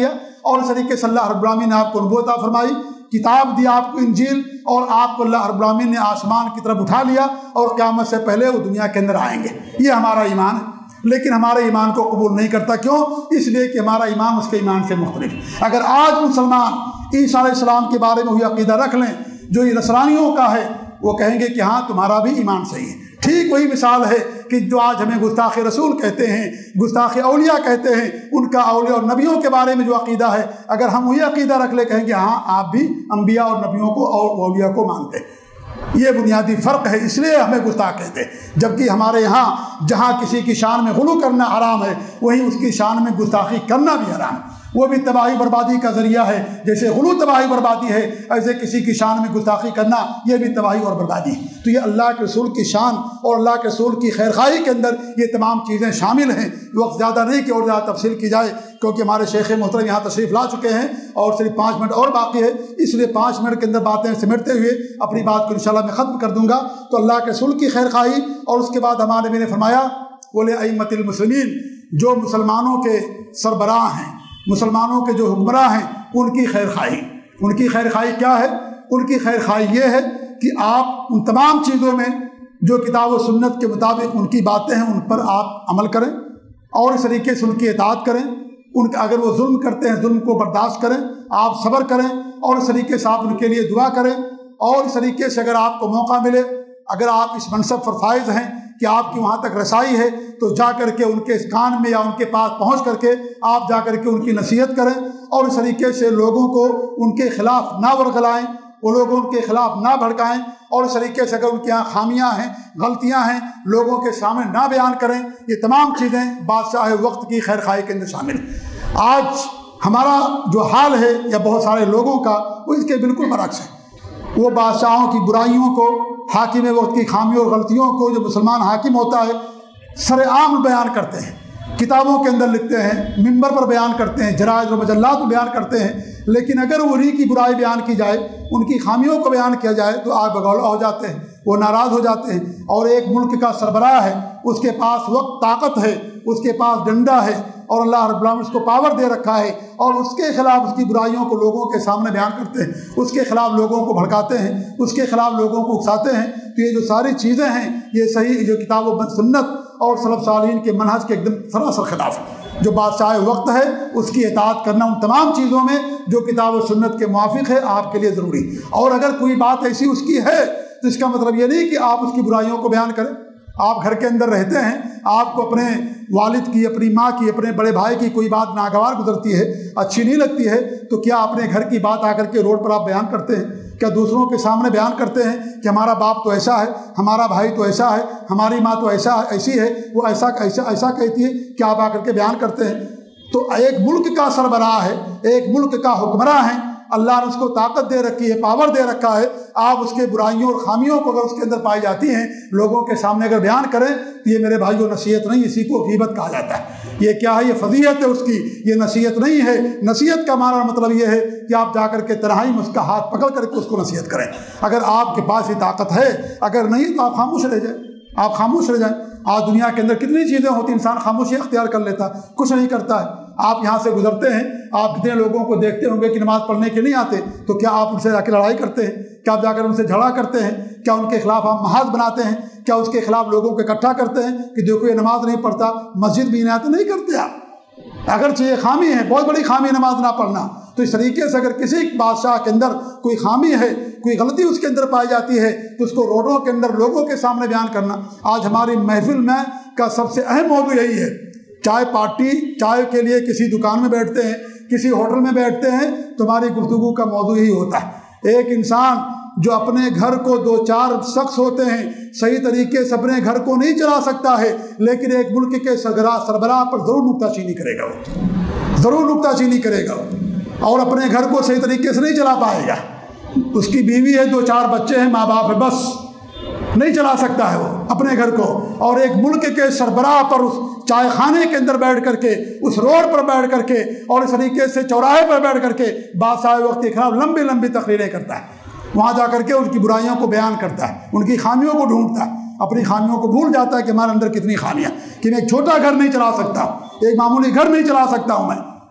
اور اس طریقے سے اللہ رب العالمین نے آپ کو نبوت عطا فرمائی، کتاب دی آپ کو انجیل، اور آپ کو اللہ رب العالمین نے آسمان کی طرف اٹھا لیا اور قیامت سے پہلے وہ دنیا کے اندر آئیں گے۔ یہ ہمارا ایمان ہے، لیکن ہمارے ایمان کو قبول نہیں کرتا۔ کیوں؟ اس لیے کہ ہمارا ایمان اس کے ایمان سے مختلف۔ اگر آج مسلمان عیسیٰ علیہ السلام کے بارے میں وہی عقیدہ رکھ لیں جو یہ نصرانیوں کا ہے، وہ کہیں گے کہ ہاں تمہارا بھی ایمان صحیح ہے۔ ٹھیک وہی مثال ہے کہ جو آج ہمیں گستاخ رسول کہتے ہیں، گستاخ اولیاء کہتے ہیں، ان کا اولیاء اور نبیوں کے بارے میں جو عقیدہ ہے، اگر ہم وہی عقیدہ رکھ لیں کہیں گے ہاں آپ بھی انبیاء اور نبیوں کو اور اولیاء کو مانتے ہیں۔ یہ بنیادی فرق ہے، اس لیے ہمیں گستاخ کہتے ہیں۔ جبکہ ہمارے یہاں جہاں کسی کی شان میں غلو کرنا حرام ہے، وہیں اس کی شان میں گستاخی کرنا بھی حرام ہے۔ وہ بھی تباہی بربادی کا ذریعہ ہے، جیسے غلو تباہی بربادی ہے، ایسے کسی کی شان میں گستاخی کرنا یہ بھی تباہی اور بربادی ہے۔ تو یہ اللہ کے رسول کی شان اور اللہ کے رسول کی خیرخواہی کے اندر یہ تمام چیزیں شامل ہیں۔ وقت زیادہ نہیں کہ اور زیادہ تفصیل کی جائے، کیونکہ ہمارے شیخ محترم یہاں تشریف لا چکے ہیں اور صرف 5 منٹ اور باقی ہے، اس لیے 5 منٹ کے اندر باتیں سمیٹتے ہوئے اپنی بات کو انشاءاللہ میں ختم کر دوں گا۔ تو اللہ کے رسول کی خیرخواہی، اور اس کے بعد ہمارے نبی نے فرمایا بولے ائمۃ المسلمین، جو مسلمانوں کے سربراہ ہیں، مسلمانوں کے جو حکمراں ہیں، ان کی خیرخواہی۔ ان کی خیرخواہی کیا ہے؟ ان کی خیرخواہی یہ ہے کہ آپ ان تمام چیزوں میں جو کتاب و سنت کے مطابق ان کی باتیں ہیں ان پر آپ عمل کریں، اور اس طریقے سے ان کی اطاعت کریں۔ ان کا اگر وہ ظلم کرتے ہیں ظلم کو برداشت کریں، آپ صبر کریں، اور اس طریقے سے آپ ان کے لیے دعا کریں۔ اور اس طریقے سے اگر آپ کو موقع ملے، اگر آپ اس منصب پر فائز ہیں کہ آپ کی وہاں تک رسائی ہے، تو جا کر کے ان کے کان میں یا ان کے پاس پہنچ کر کے آپ جا کر کے ان کی نصیحت کریں، اور اس طریقے سے لوگوں کو ان کے خلاف نہ ورگلائیں، وہ لوگوں کے خلاف نہ بھڑکائیں، اور اس طریقے سے اگر ان کے یہاں خامیاں ہیں، غلطیاں ہیں، لوگوں کے سامنے نہ بیان کریں۔ یہ تمام چیزیں بادشاہ وقت کی خیرخواہی کے اندر شامل ہیں۔ آج ہمارا جو حال ہے یا بہت سارے لوگوں کا، وہ اس کے بالکل برعکس ہے۔ وہ بادشاہوں کی برائیوں کو، حاکم وقت کی خامیوں اور غلطیوں کو جو مسلمان حاکم ہوتا ہے سر عام بیان کرتے ہیں، کتابوں کے اندر لکھتے ہیں، ممبر پر بیان کرتے ہیں، جرائد و مجلات میں بیان کرتے ہیں، لیکن اگر انہی کی برائی بیان کی جائے، ان کی خامیوں کو بیان کیا جائے تو آگ بگولا ہو جاتے ہیں، وہ ناراض ہو جاتے ہیں۔ اور ایک ملک کا سربراہ ہے، اس کے پاس وقت طاقت ہے، اس کے پاس ڈنڈا ہے، اور اللہ رب العالمین اس کو پاور دے رکھا ہے، اور اس کے خلاف اس کی برائیوں کو لوگوں کے سامنے بیان کرتے ہیں، اس کے خلاف لوگوں کو بھڑکاتے ہیں، اس کے خلاف لوگوں کو اکساتے ہیں۔ تو یہ جو ساری چیزیں ہیں، یہ صحیح جو کتاب و سنت اور سلف صالحین کے منہج کے ایک دم سراسر خلاف ہے۔ جو بادشاہ وقت ہے اس کی اطاعت کرنا ان تمام چیزوں میں جو کتاب و سنت کے موافق ہے آپ کے لیے ضروری۔ اور اگر کوئی بات ایسی اس کی ہے تو اس کا مطلب یہ نہیں کہ آپ اس کی برائیوں کو بیان کریں۔ آپ گھر کے اندر رہتے ہیں، آپ کو اپنے والد کی، اپنی ماں کی، اپنے بڑے بھائی کی کوئی بات ناگوار گزرتی ہے، اچھی نہیں لگتی ہے، تو کیا اپنے گھر کی بات آ کر کے روڈ پر آپ بیان کرتے ہیں؟ کیا دوسروں کے سامنے بیان کرتے ہیں کہ ہمارا باپ تو ایسا ہے، ہمارا بھائی تو ایسا ہے، ہماری ماں تو ایسی ہے، وہ ایسا کہتی ہے؟ کیا آپ آ کر کے بیان کرتے ہیں؟ تو ایک ملک کا سربراہ ہے، ایک ملک کا حکمراں ہے، اللہ نے اس کو طاقت دے رکھی ہے، پاور دے رکھا ہے۔ آپ اس کے برائیوں اور خامیوں کو اگر اس کے اندر پائی جاتی ہیں لوگوں کے سامنے اگر بیان کریں تو یہ میرے بھائیوں نصیحت نہیں، اسی کو غیبت کہا جاتا ہے۔ یہ کیا ہے؟ یہ فضیحت ہے اس کی، یہ نصیحت نہیں ہے۔ نصیحت کا معنی مطلب یہ ہے کہ آپ جا کر کے تنہائی میں اس کا ہاتھ پکڑ کر کے اس کو نصیحت کریں۔ اگر آپ کے پاس یہ طاقت ہے، اگر نہیں تو آپ خاموش رہ جائیں، آپ خاموش رہ جائیں۔ آج دنیا کے اندر کتنی چیزیں ہوتی، انسان خاموشی اختیار کر لیتا، کچھ نہیں کرتا ہے۔ آپ یہاں سے گزرتے ہیں، آپ کتنے لوگوں کو دیکھتے ہوں گے کہ نماز پڑھنے کے نہیں آتے، تو کیا آپ ان سے جا کے لڑائی کرتے ہیں؟ کیا آپ جا کر ان سے جھگڑا کرتے ہیں؟ کیا ان کے خلاف آپ محاذ بناتے ہیں؟ کیا اس کے خلاف لوگوں کو اکٹھا کرتے ہیں کہ دیکھو یہ نماز نہیں پڑھتا، مسجد بھی نہیں آتے؟ نہیں کرتے آپ۔ اگرچہ یہ خامی ہے، بہت بڑی خامی ہے نماز نہ پڑھنا، تو اس طریقے سے اگر کسی بادشاہ کے اندر کوئی خامی ہے، کوئی غلطی اس کے اندر پائی جاتی ہے، تو اس کو روڈوں کے اندر لوگوں کے سامنے بیان کرنا۔ آج ہماری محفل میں کا سب سے اہم موضوع یہی ہے۔ چائے پارٹی، چائے کے لیے کسی دکان میں بیٹھتے ہیں، کسی ہوٹل میں بیٹھتے ہیں، تو ہماری گفتگو کا موضوع یہی ہوتا ہے۔ ایک انسان جو اپنے گھر کو 2-4 شخص ہوتے ہیں صحیح طریقے سے اپنے گھر کو نہیں چلا سکتا ہے، لیکن ایک ملک کے سربراہ پر ضرور نکتہ چینی کرے گا، وہ ضرور نکتہ چینی کرے گا، اور اپنے گھر کو صحیح طریقے سے نہیں چلا پائے گا۔ اس کی بیوی ہے، 2-4 بچے ہیں، ماں باپ ہے، بس نہیں چلا سکتا ہے وہ اپنے گھر کو۔ اور ایک ملک کے سربراہ پر اس چائے خانے کے اندر بیٹھ کر کے، اس روڈ پر بیٹھ کر کے، اور اس طریقے سے چوراہے پر بیٹھ کر کے بادشاہ وقت کے خلاف لمبی لمبی تقریریں کرتا ہے، وہاں جا کر کے ان کی برائیوں کو بیان کرتا ہے، ان کی خامیوں کو ڈھونڈتا ہے، اپنی خامیوں کو بھول جاتا ہے کہ ہمارے اندر کتنی خامیاں، کہ میں ایک چھوٹا گھر نہیں چلا سکتا، ایک معمولی گھر نہیں چلا سکتا ہوں میں،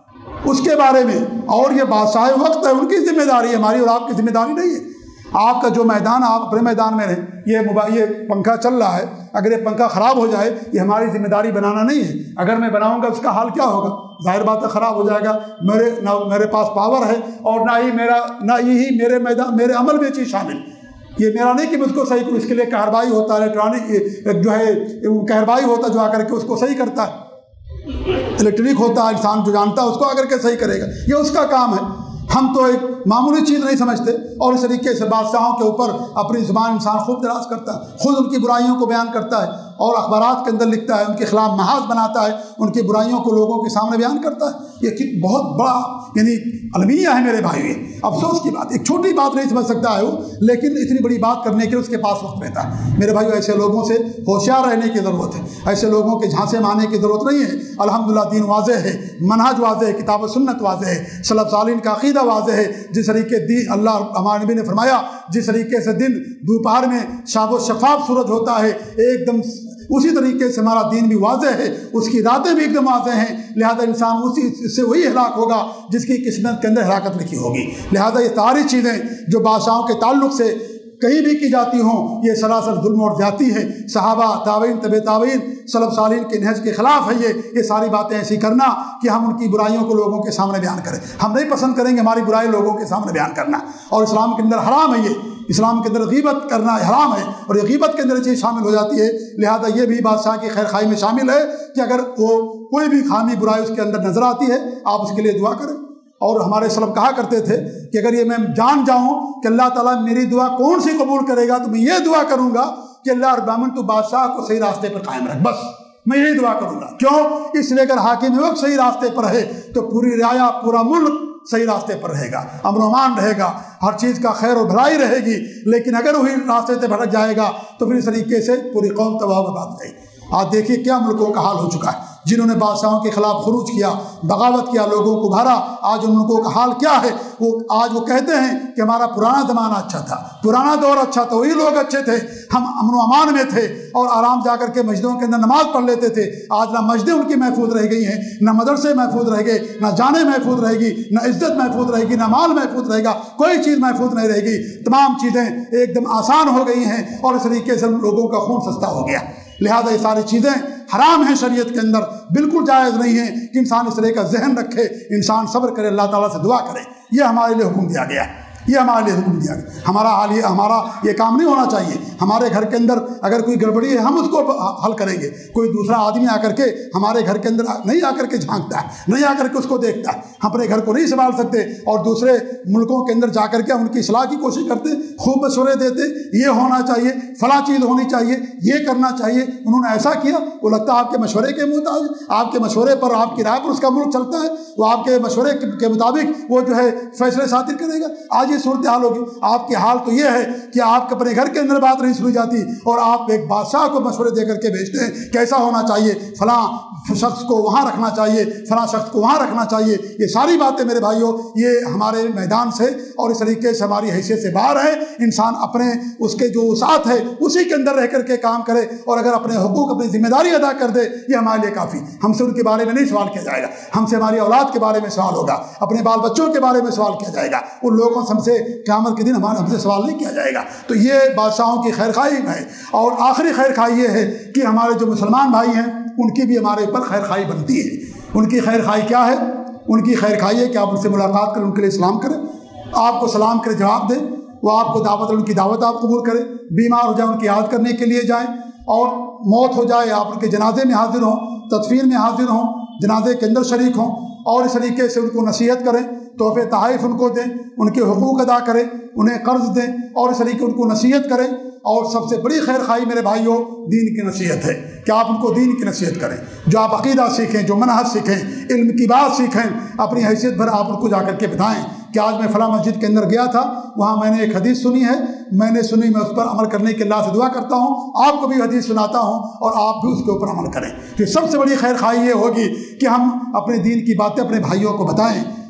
اس کے بارے میں، اور یہ بادشاہ وقت ہے، ان کی ذمہ داری ہے، ہماری اور آپ کی ذمہ داری نہیں ہے۔ آپ کا جو میدان، آپ اپنے میدان میں رہیں۔ یہ پنکھا چل رہا ہے، اگر یہ پنکھا خراب ہو جائے، یہ ہماری ذمہ داری بنانا نہیں ہے۔ اگر میں بناؤں گا اس کا حال کیا ہوگا؟ ظاہر بات ہے خراب ہو جائے گا۔ نہ میرے پاس پاور ہے، اور نہ یہی میرے عمل میں چیز شامل۔ یہ میرا نہیں کہ میں اس کو صحیح کروں، اس کے لیے کہربائی ہوتا ہے، الیکٹرانک جو ہے کہربائی ہوتا ہے جو آ کر کے اس کو صحیح کرتا ہے، الیکٹرک ہوتا ہے، انسان جو جانتا ہے اس کو آ کر کے صحیح کرے گا، یہ اس کا کام ہے۔ ہم تو ایک معمولی چیز نہیں سمجھتے، اور اس طریقے سے بادشاہوں کے اوپر اپنی زبان انسان خوب دراز کرتا ہے، خود ان کی برائیوں کو بیان کرتا ہے، اور اخبارات کے اندر لکھتا ہے، ان کے خلاف محاذ بناتا ہے، ان کی برائیوں کو لوگوں کے سامنے بیان کرتا ہے۔ یہ بہت بڑا یعنی المیہ ہے میرے بھائی۔ افسوس کی بات، ایک چھوٹی بات نہیں سمجھ سکتا ہے وہ، لیکن اتنی بڑی بات کرنے کے لیے اس کے پاس وقت رہتا ہے۔ میرے بھائیو، ایسے لوگوں سے ہوشیار رہنے کی ضرورت ہے، ایسے لوگوں کے جھانسے ماننے کی ضرورت نہیں ہے۔ الحمدللہ دین واضح ہے، منہج واضح ہے، کتاب و سنت واضح ہے، سلف صالحین کا عقیدہ واضح ہے۔ جس طریقے دین اللہ ہمارے نبی نے فرمایا، جس طریقے سے دن دوپہر میں شاب و شفاف سورج ہوتا ہے، ایک دم اسی طریقے سے ہمارا دین بھی واضح ہے، اس کی راتیں بھی ایک دم واضح ہیں۔ لہذا انسان اسی سے وہی ہلاک ہوگا جس کی قسمت کے اندر ہلاکت لکھی ہوگی۔ لہذا یہ ساری چیزیں جو بادشاہوں کے تعلق سے کہیں بھی کی جاتی ہوں، یہ سراسر ظلم اور زیادتی ہے۔ صحابہ، تابعین، تبع تابعین، سلف صالحین کے نہج کے خلاف ہے یہ ساری باتیں ایسی کرنا کہ ہم ان کی برائیوں کو لوگوں کے سامنے بیان کریں۔ ہم نہیں پسند کریں گے ہماری برائی لوگوں کے سامنے بیان کرنا، اور اسلام کے اندر حرام ہے یہ، اسلام کے اندر غیبت کرنا حرام ہے، اور یہ غیبت کے اندر چیز شامل ہو جاتی ہے۔ لہذا یہ بھی بادشاہ کی خیر خواہی میں شامل ہے کہ اگر وہ کوئی بھی خامی برائی اس کے اندر نظر آتی ہے، آپ اس کے لیے دعا کریں۔ اور ہمارے سلف کہا کرتے تھے کہ اگر یہ میں جان جاؤں کہ اللہ تعالیٰ میری دعا کون سی قبول کرے گا، تو میں یہ دعا کروں گا کہ اللہ رب العالمین تو بادشاہ کو صحیح راستے پر قائم رکھ، بس میں یہی دعا کروں گا۔ کیوں؟ اس لیے اگر حاکم وقت صحیح راستے پر ہے تو پوری رعایا، پورا ملک صحیح راستے پر رہے گا، امن و امان رہے گا، ہر چیز کا خیر و بھلائی رہے گی۔ لیکن اگر وہی راستے سے بھٹک جائے گا تو پھر اس طریقے سے پوری قوم تباہ و برباد ہو جائے گی۔ آج دیکھیے کیا ملکوں کا حال ہو چکا ہے، جنہوں نے بادشاہوں کے خلاف خروج کیا، بغاوت کیا، لوگوں کو بھرا، آج ان ملکوں کا حال کیا ہے؟ آج وہ کہتے ہیں کہ ہمارا پرانا زمانہ اچھا تھا، پرانا دور اچھا تھا، وہی لوگ اچھے تھے، ہم امن و امان میں تھے اور آرام جا کر کے مسجدوں کے اندر نماز پڑھ لیتے تھے۔ آج نہ مسجدیں ان کی محفوظ رہ گئی ہیں، نہ مدرسے محفوظ رہ گئے، نہ جانیں محفوظ رہے گی، نہ عزت محفوظ رہے گی، نہ مال محفوظ رہے گا، کوئی چیز محفوظ نہیں رہے گی۔ تمام چیزیں ایک دم آسان ہو گئی ہیں، اور اس طریقے سے لوگوں کا خون سستا ہو گیا۔ لہذا یہ ساری چیزیں حرام ہیں شریعت کے اندر، بالکل جائز نہیں ہے کہ انسان اس طرح کا ذہن رکھے، انسان صبر کرے، اللہ تعالیٰ سے دعا کرے۔ یہ ہمارے لیے حکم دیا گیا ہے، یہ ہمارے لیے حکم دیا گیا۔ ہمارا یہ کام نہیں ہونا چاہیے۔ ہمارے گھر کے اندر اگر کوئی گڑبڑی ہے ہم اس کو حل کریں گے، کوئی دوسرا آدمی آ کر کے ہمارے گھر کے اندر نہیں آ کر کے جھانکتا ہے، نہیں آ کر کے اس کو دیکھتا ہے۔ ہم اپنے گھر کو نہیں سنبھال سکتے اور دوسرے ملکوں کے اندر جا کر کے ان کی اصلاح کی کوشش کرتے، خوب مشورے دیتے، یہ ہونا چاہیے، فلاں چیز ہونی چاہیے، یہ کرنا چاہیے، انہوں نے ایسا کیا۔ وہ لگتا ہے آپ کے مشورے کے مطابق، آپ کے مشورے پر، آپ کی رائے پر اس کا ملک چلتا ہے، وہ آپ کے مشورے کے مطابق وہ جو ہے فیصلے صادر کرے گا۔ آج یہ صورتحال ہوگی۔ آپ کے حال تو یہ ہے کہ آپ کے اپنے گھر کے اندر بات نہیں سنی جاتی، اور آپ ایک بادشاہ کو مشورے دے کر کے بھیجتے ہیں کیسا ہونا چاہیے، فلاں شخص کو وہاں رکھنا چاہیے، فلاں شخص کو وہاں رکھنا چاہیے۔ یہ ساری باتیں میرے بھائیوں یہ ہمارے میدان سے اور اس طریقے سے ہماری حیثیت سے باہر ہے۔ انسان اپنے اس کے جو وسعت ہے اسی کے اندر رہ کر کے کام کرے، اور اگر اپنے حقوق، اپنی ذمہ داری ادا کر دے، یہ ہمارے لیے کافی۔ ہم سے ان کے بارے میں نہیں سوال کیا جائے گا، ہم سے ہماری اولاد کے بارے میں سوال ہوگا، اپنے بال بچوں کے بارے میں سوال کیا جائے گا، ان لوگوں سے ہم سے قیامت کے دن ہم سے سوال نہیں کیا جائے گا۔ تو یہ بادشاہوں کی خیر خواہی ہے۔ اور آخری خیر خواہی یہ ہے کہ ہمارے جو مسلمان بھائی ہیں ان کی بھی ہمارے اوپر خیر خواہی بنتی ہے۔ ان کی خیر خواہی کیا ہے؟ ان کی خیر خواہی ہے کہ آپ ان سے ملاقات کریں، ان کے لیے سلام کریں، آپ کو سلام کرے جواب دیں، وہ آپ کو دعوت، ان کی دعوت آپ قبول کریں، بیمار ہو جائیں ان کی یاد کرنے کے لیے جائیں، اور موت ہو جائے آپ ان کے جنازے میں حاضر ہوں، تدفین میں حاضر ہوں، جنازے کے اندر شریک ہوں، اور اس طریقے سے ان کو نصیحت کریں، تحفے تحائف ان کو دیں، ان کے حقوق ادا کریں، انہیں قرض دیں، اور اس طریقے ان کو نصیحت کریں۔ اور سب سے بڑی خیر خواہی میرے بھائیوں دین کی نصیحت ہے کہ آپ ان کو دین کی نصیحت کریں، جو آپ عقیدہ سیکھیں، جو منہج سیکھیں، علم کی بات سیکھیں، اپنی حیثیت بھر آپ ان کو جا کر کے بتائیں کہ آج میں فلاں مسجد کے اندر گیا تھا، وہاں میں نے ایک حدیث سنی ہے، میں اس پر عمل کرنے کے اللہ سے دعا کرتا ہوں، آپ کو بھی حدیث سناتا ہوں اور آپ بھی اس کے اوپر عمل کریں۔ تو سب سے بڑی خیر خواہی یہ ہوگی کہ ہم اپنے دین کی باتیں اپنے بھائیوں کو بتائیں،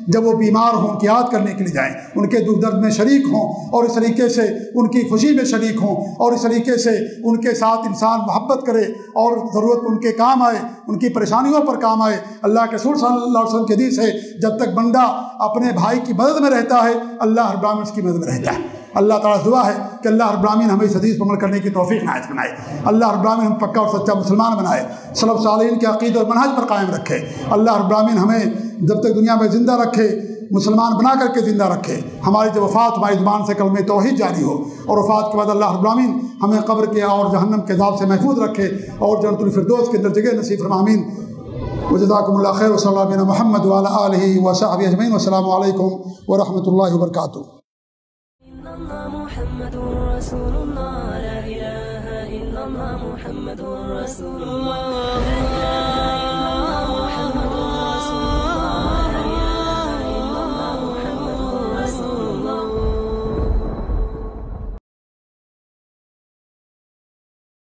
جب وہ بیمار ہوں ان کی یاد کرنے کے لیے جائیں، ان کے دکھ درد میں شریک ہوں، اور اس طریقے سے ان کی خوشی میں شریک ہوں، اور اس طریقے سے ان کے ساتھ انسان محبت کرے اور ضرورت ان کے کام آئے، ان کی پریشانیوں پر کام آئے۔ اللہ کے رسول صلی اللہ علیہ وسلم کی حدیث ہے جب تک بندہ اپنے بھائی کی مدد میں رہتا ہے اللہ رب العالمین اس کی مدد میں رہتا ہے۔ اللہ تعالیٰ سے دعا ہے کہ اللہ رب العالمین ہمیں اس حدیث پر عمل کرنے کی توفیق عنایت بنائے، اللہ رب العالمین ہم پکا اور سچا مسلمان بنائے، سلف صالحین کے عقیدے اور منہج پر قائم رکھے۔ اللہ رب العالمین ہمیں جب تک دنیا میں زندہ رکھے مسلمان بنا کر کے زندہ رکھے، ہماری جب وفات ہماری زبان سے کلمہ توحید جاری ہو، اور وفات کے بعد اللہ رب العالمین ہمیں قبر کے اور جہنم کے عذاب سے محفوظ رکھے اور جنت الفردوس کے اندر جگہ نصیب فرمائے، آمین۔ وجزاکم اللہ خیر، وصلی اللہ علیہ محمد وعلی آلہ وصحبہ اجمعین، والسلام علیکم ورحمۃ اللہ وبرکاتہ۔ محمد رسول الله لا إله إلا الله محمد رسول الله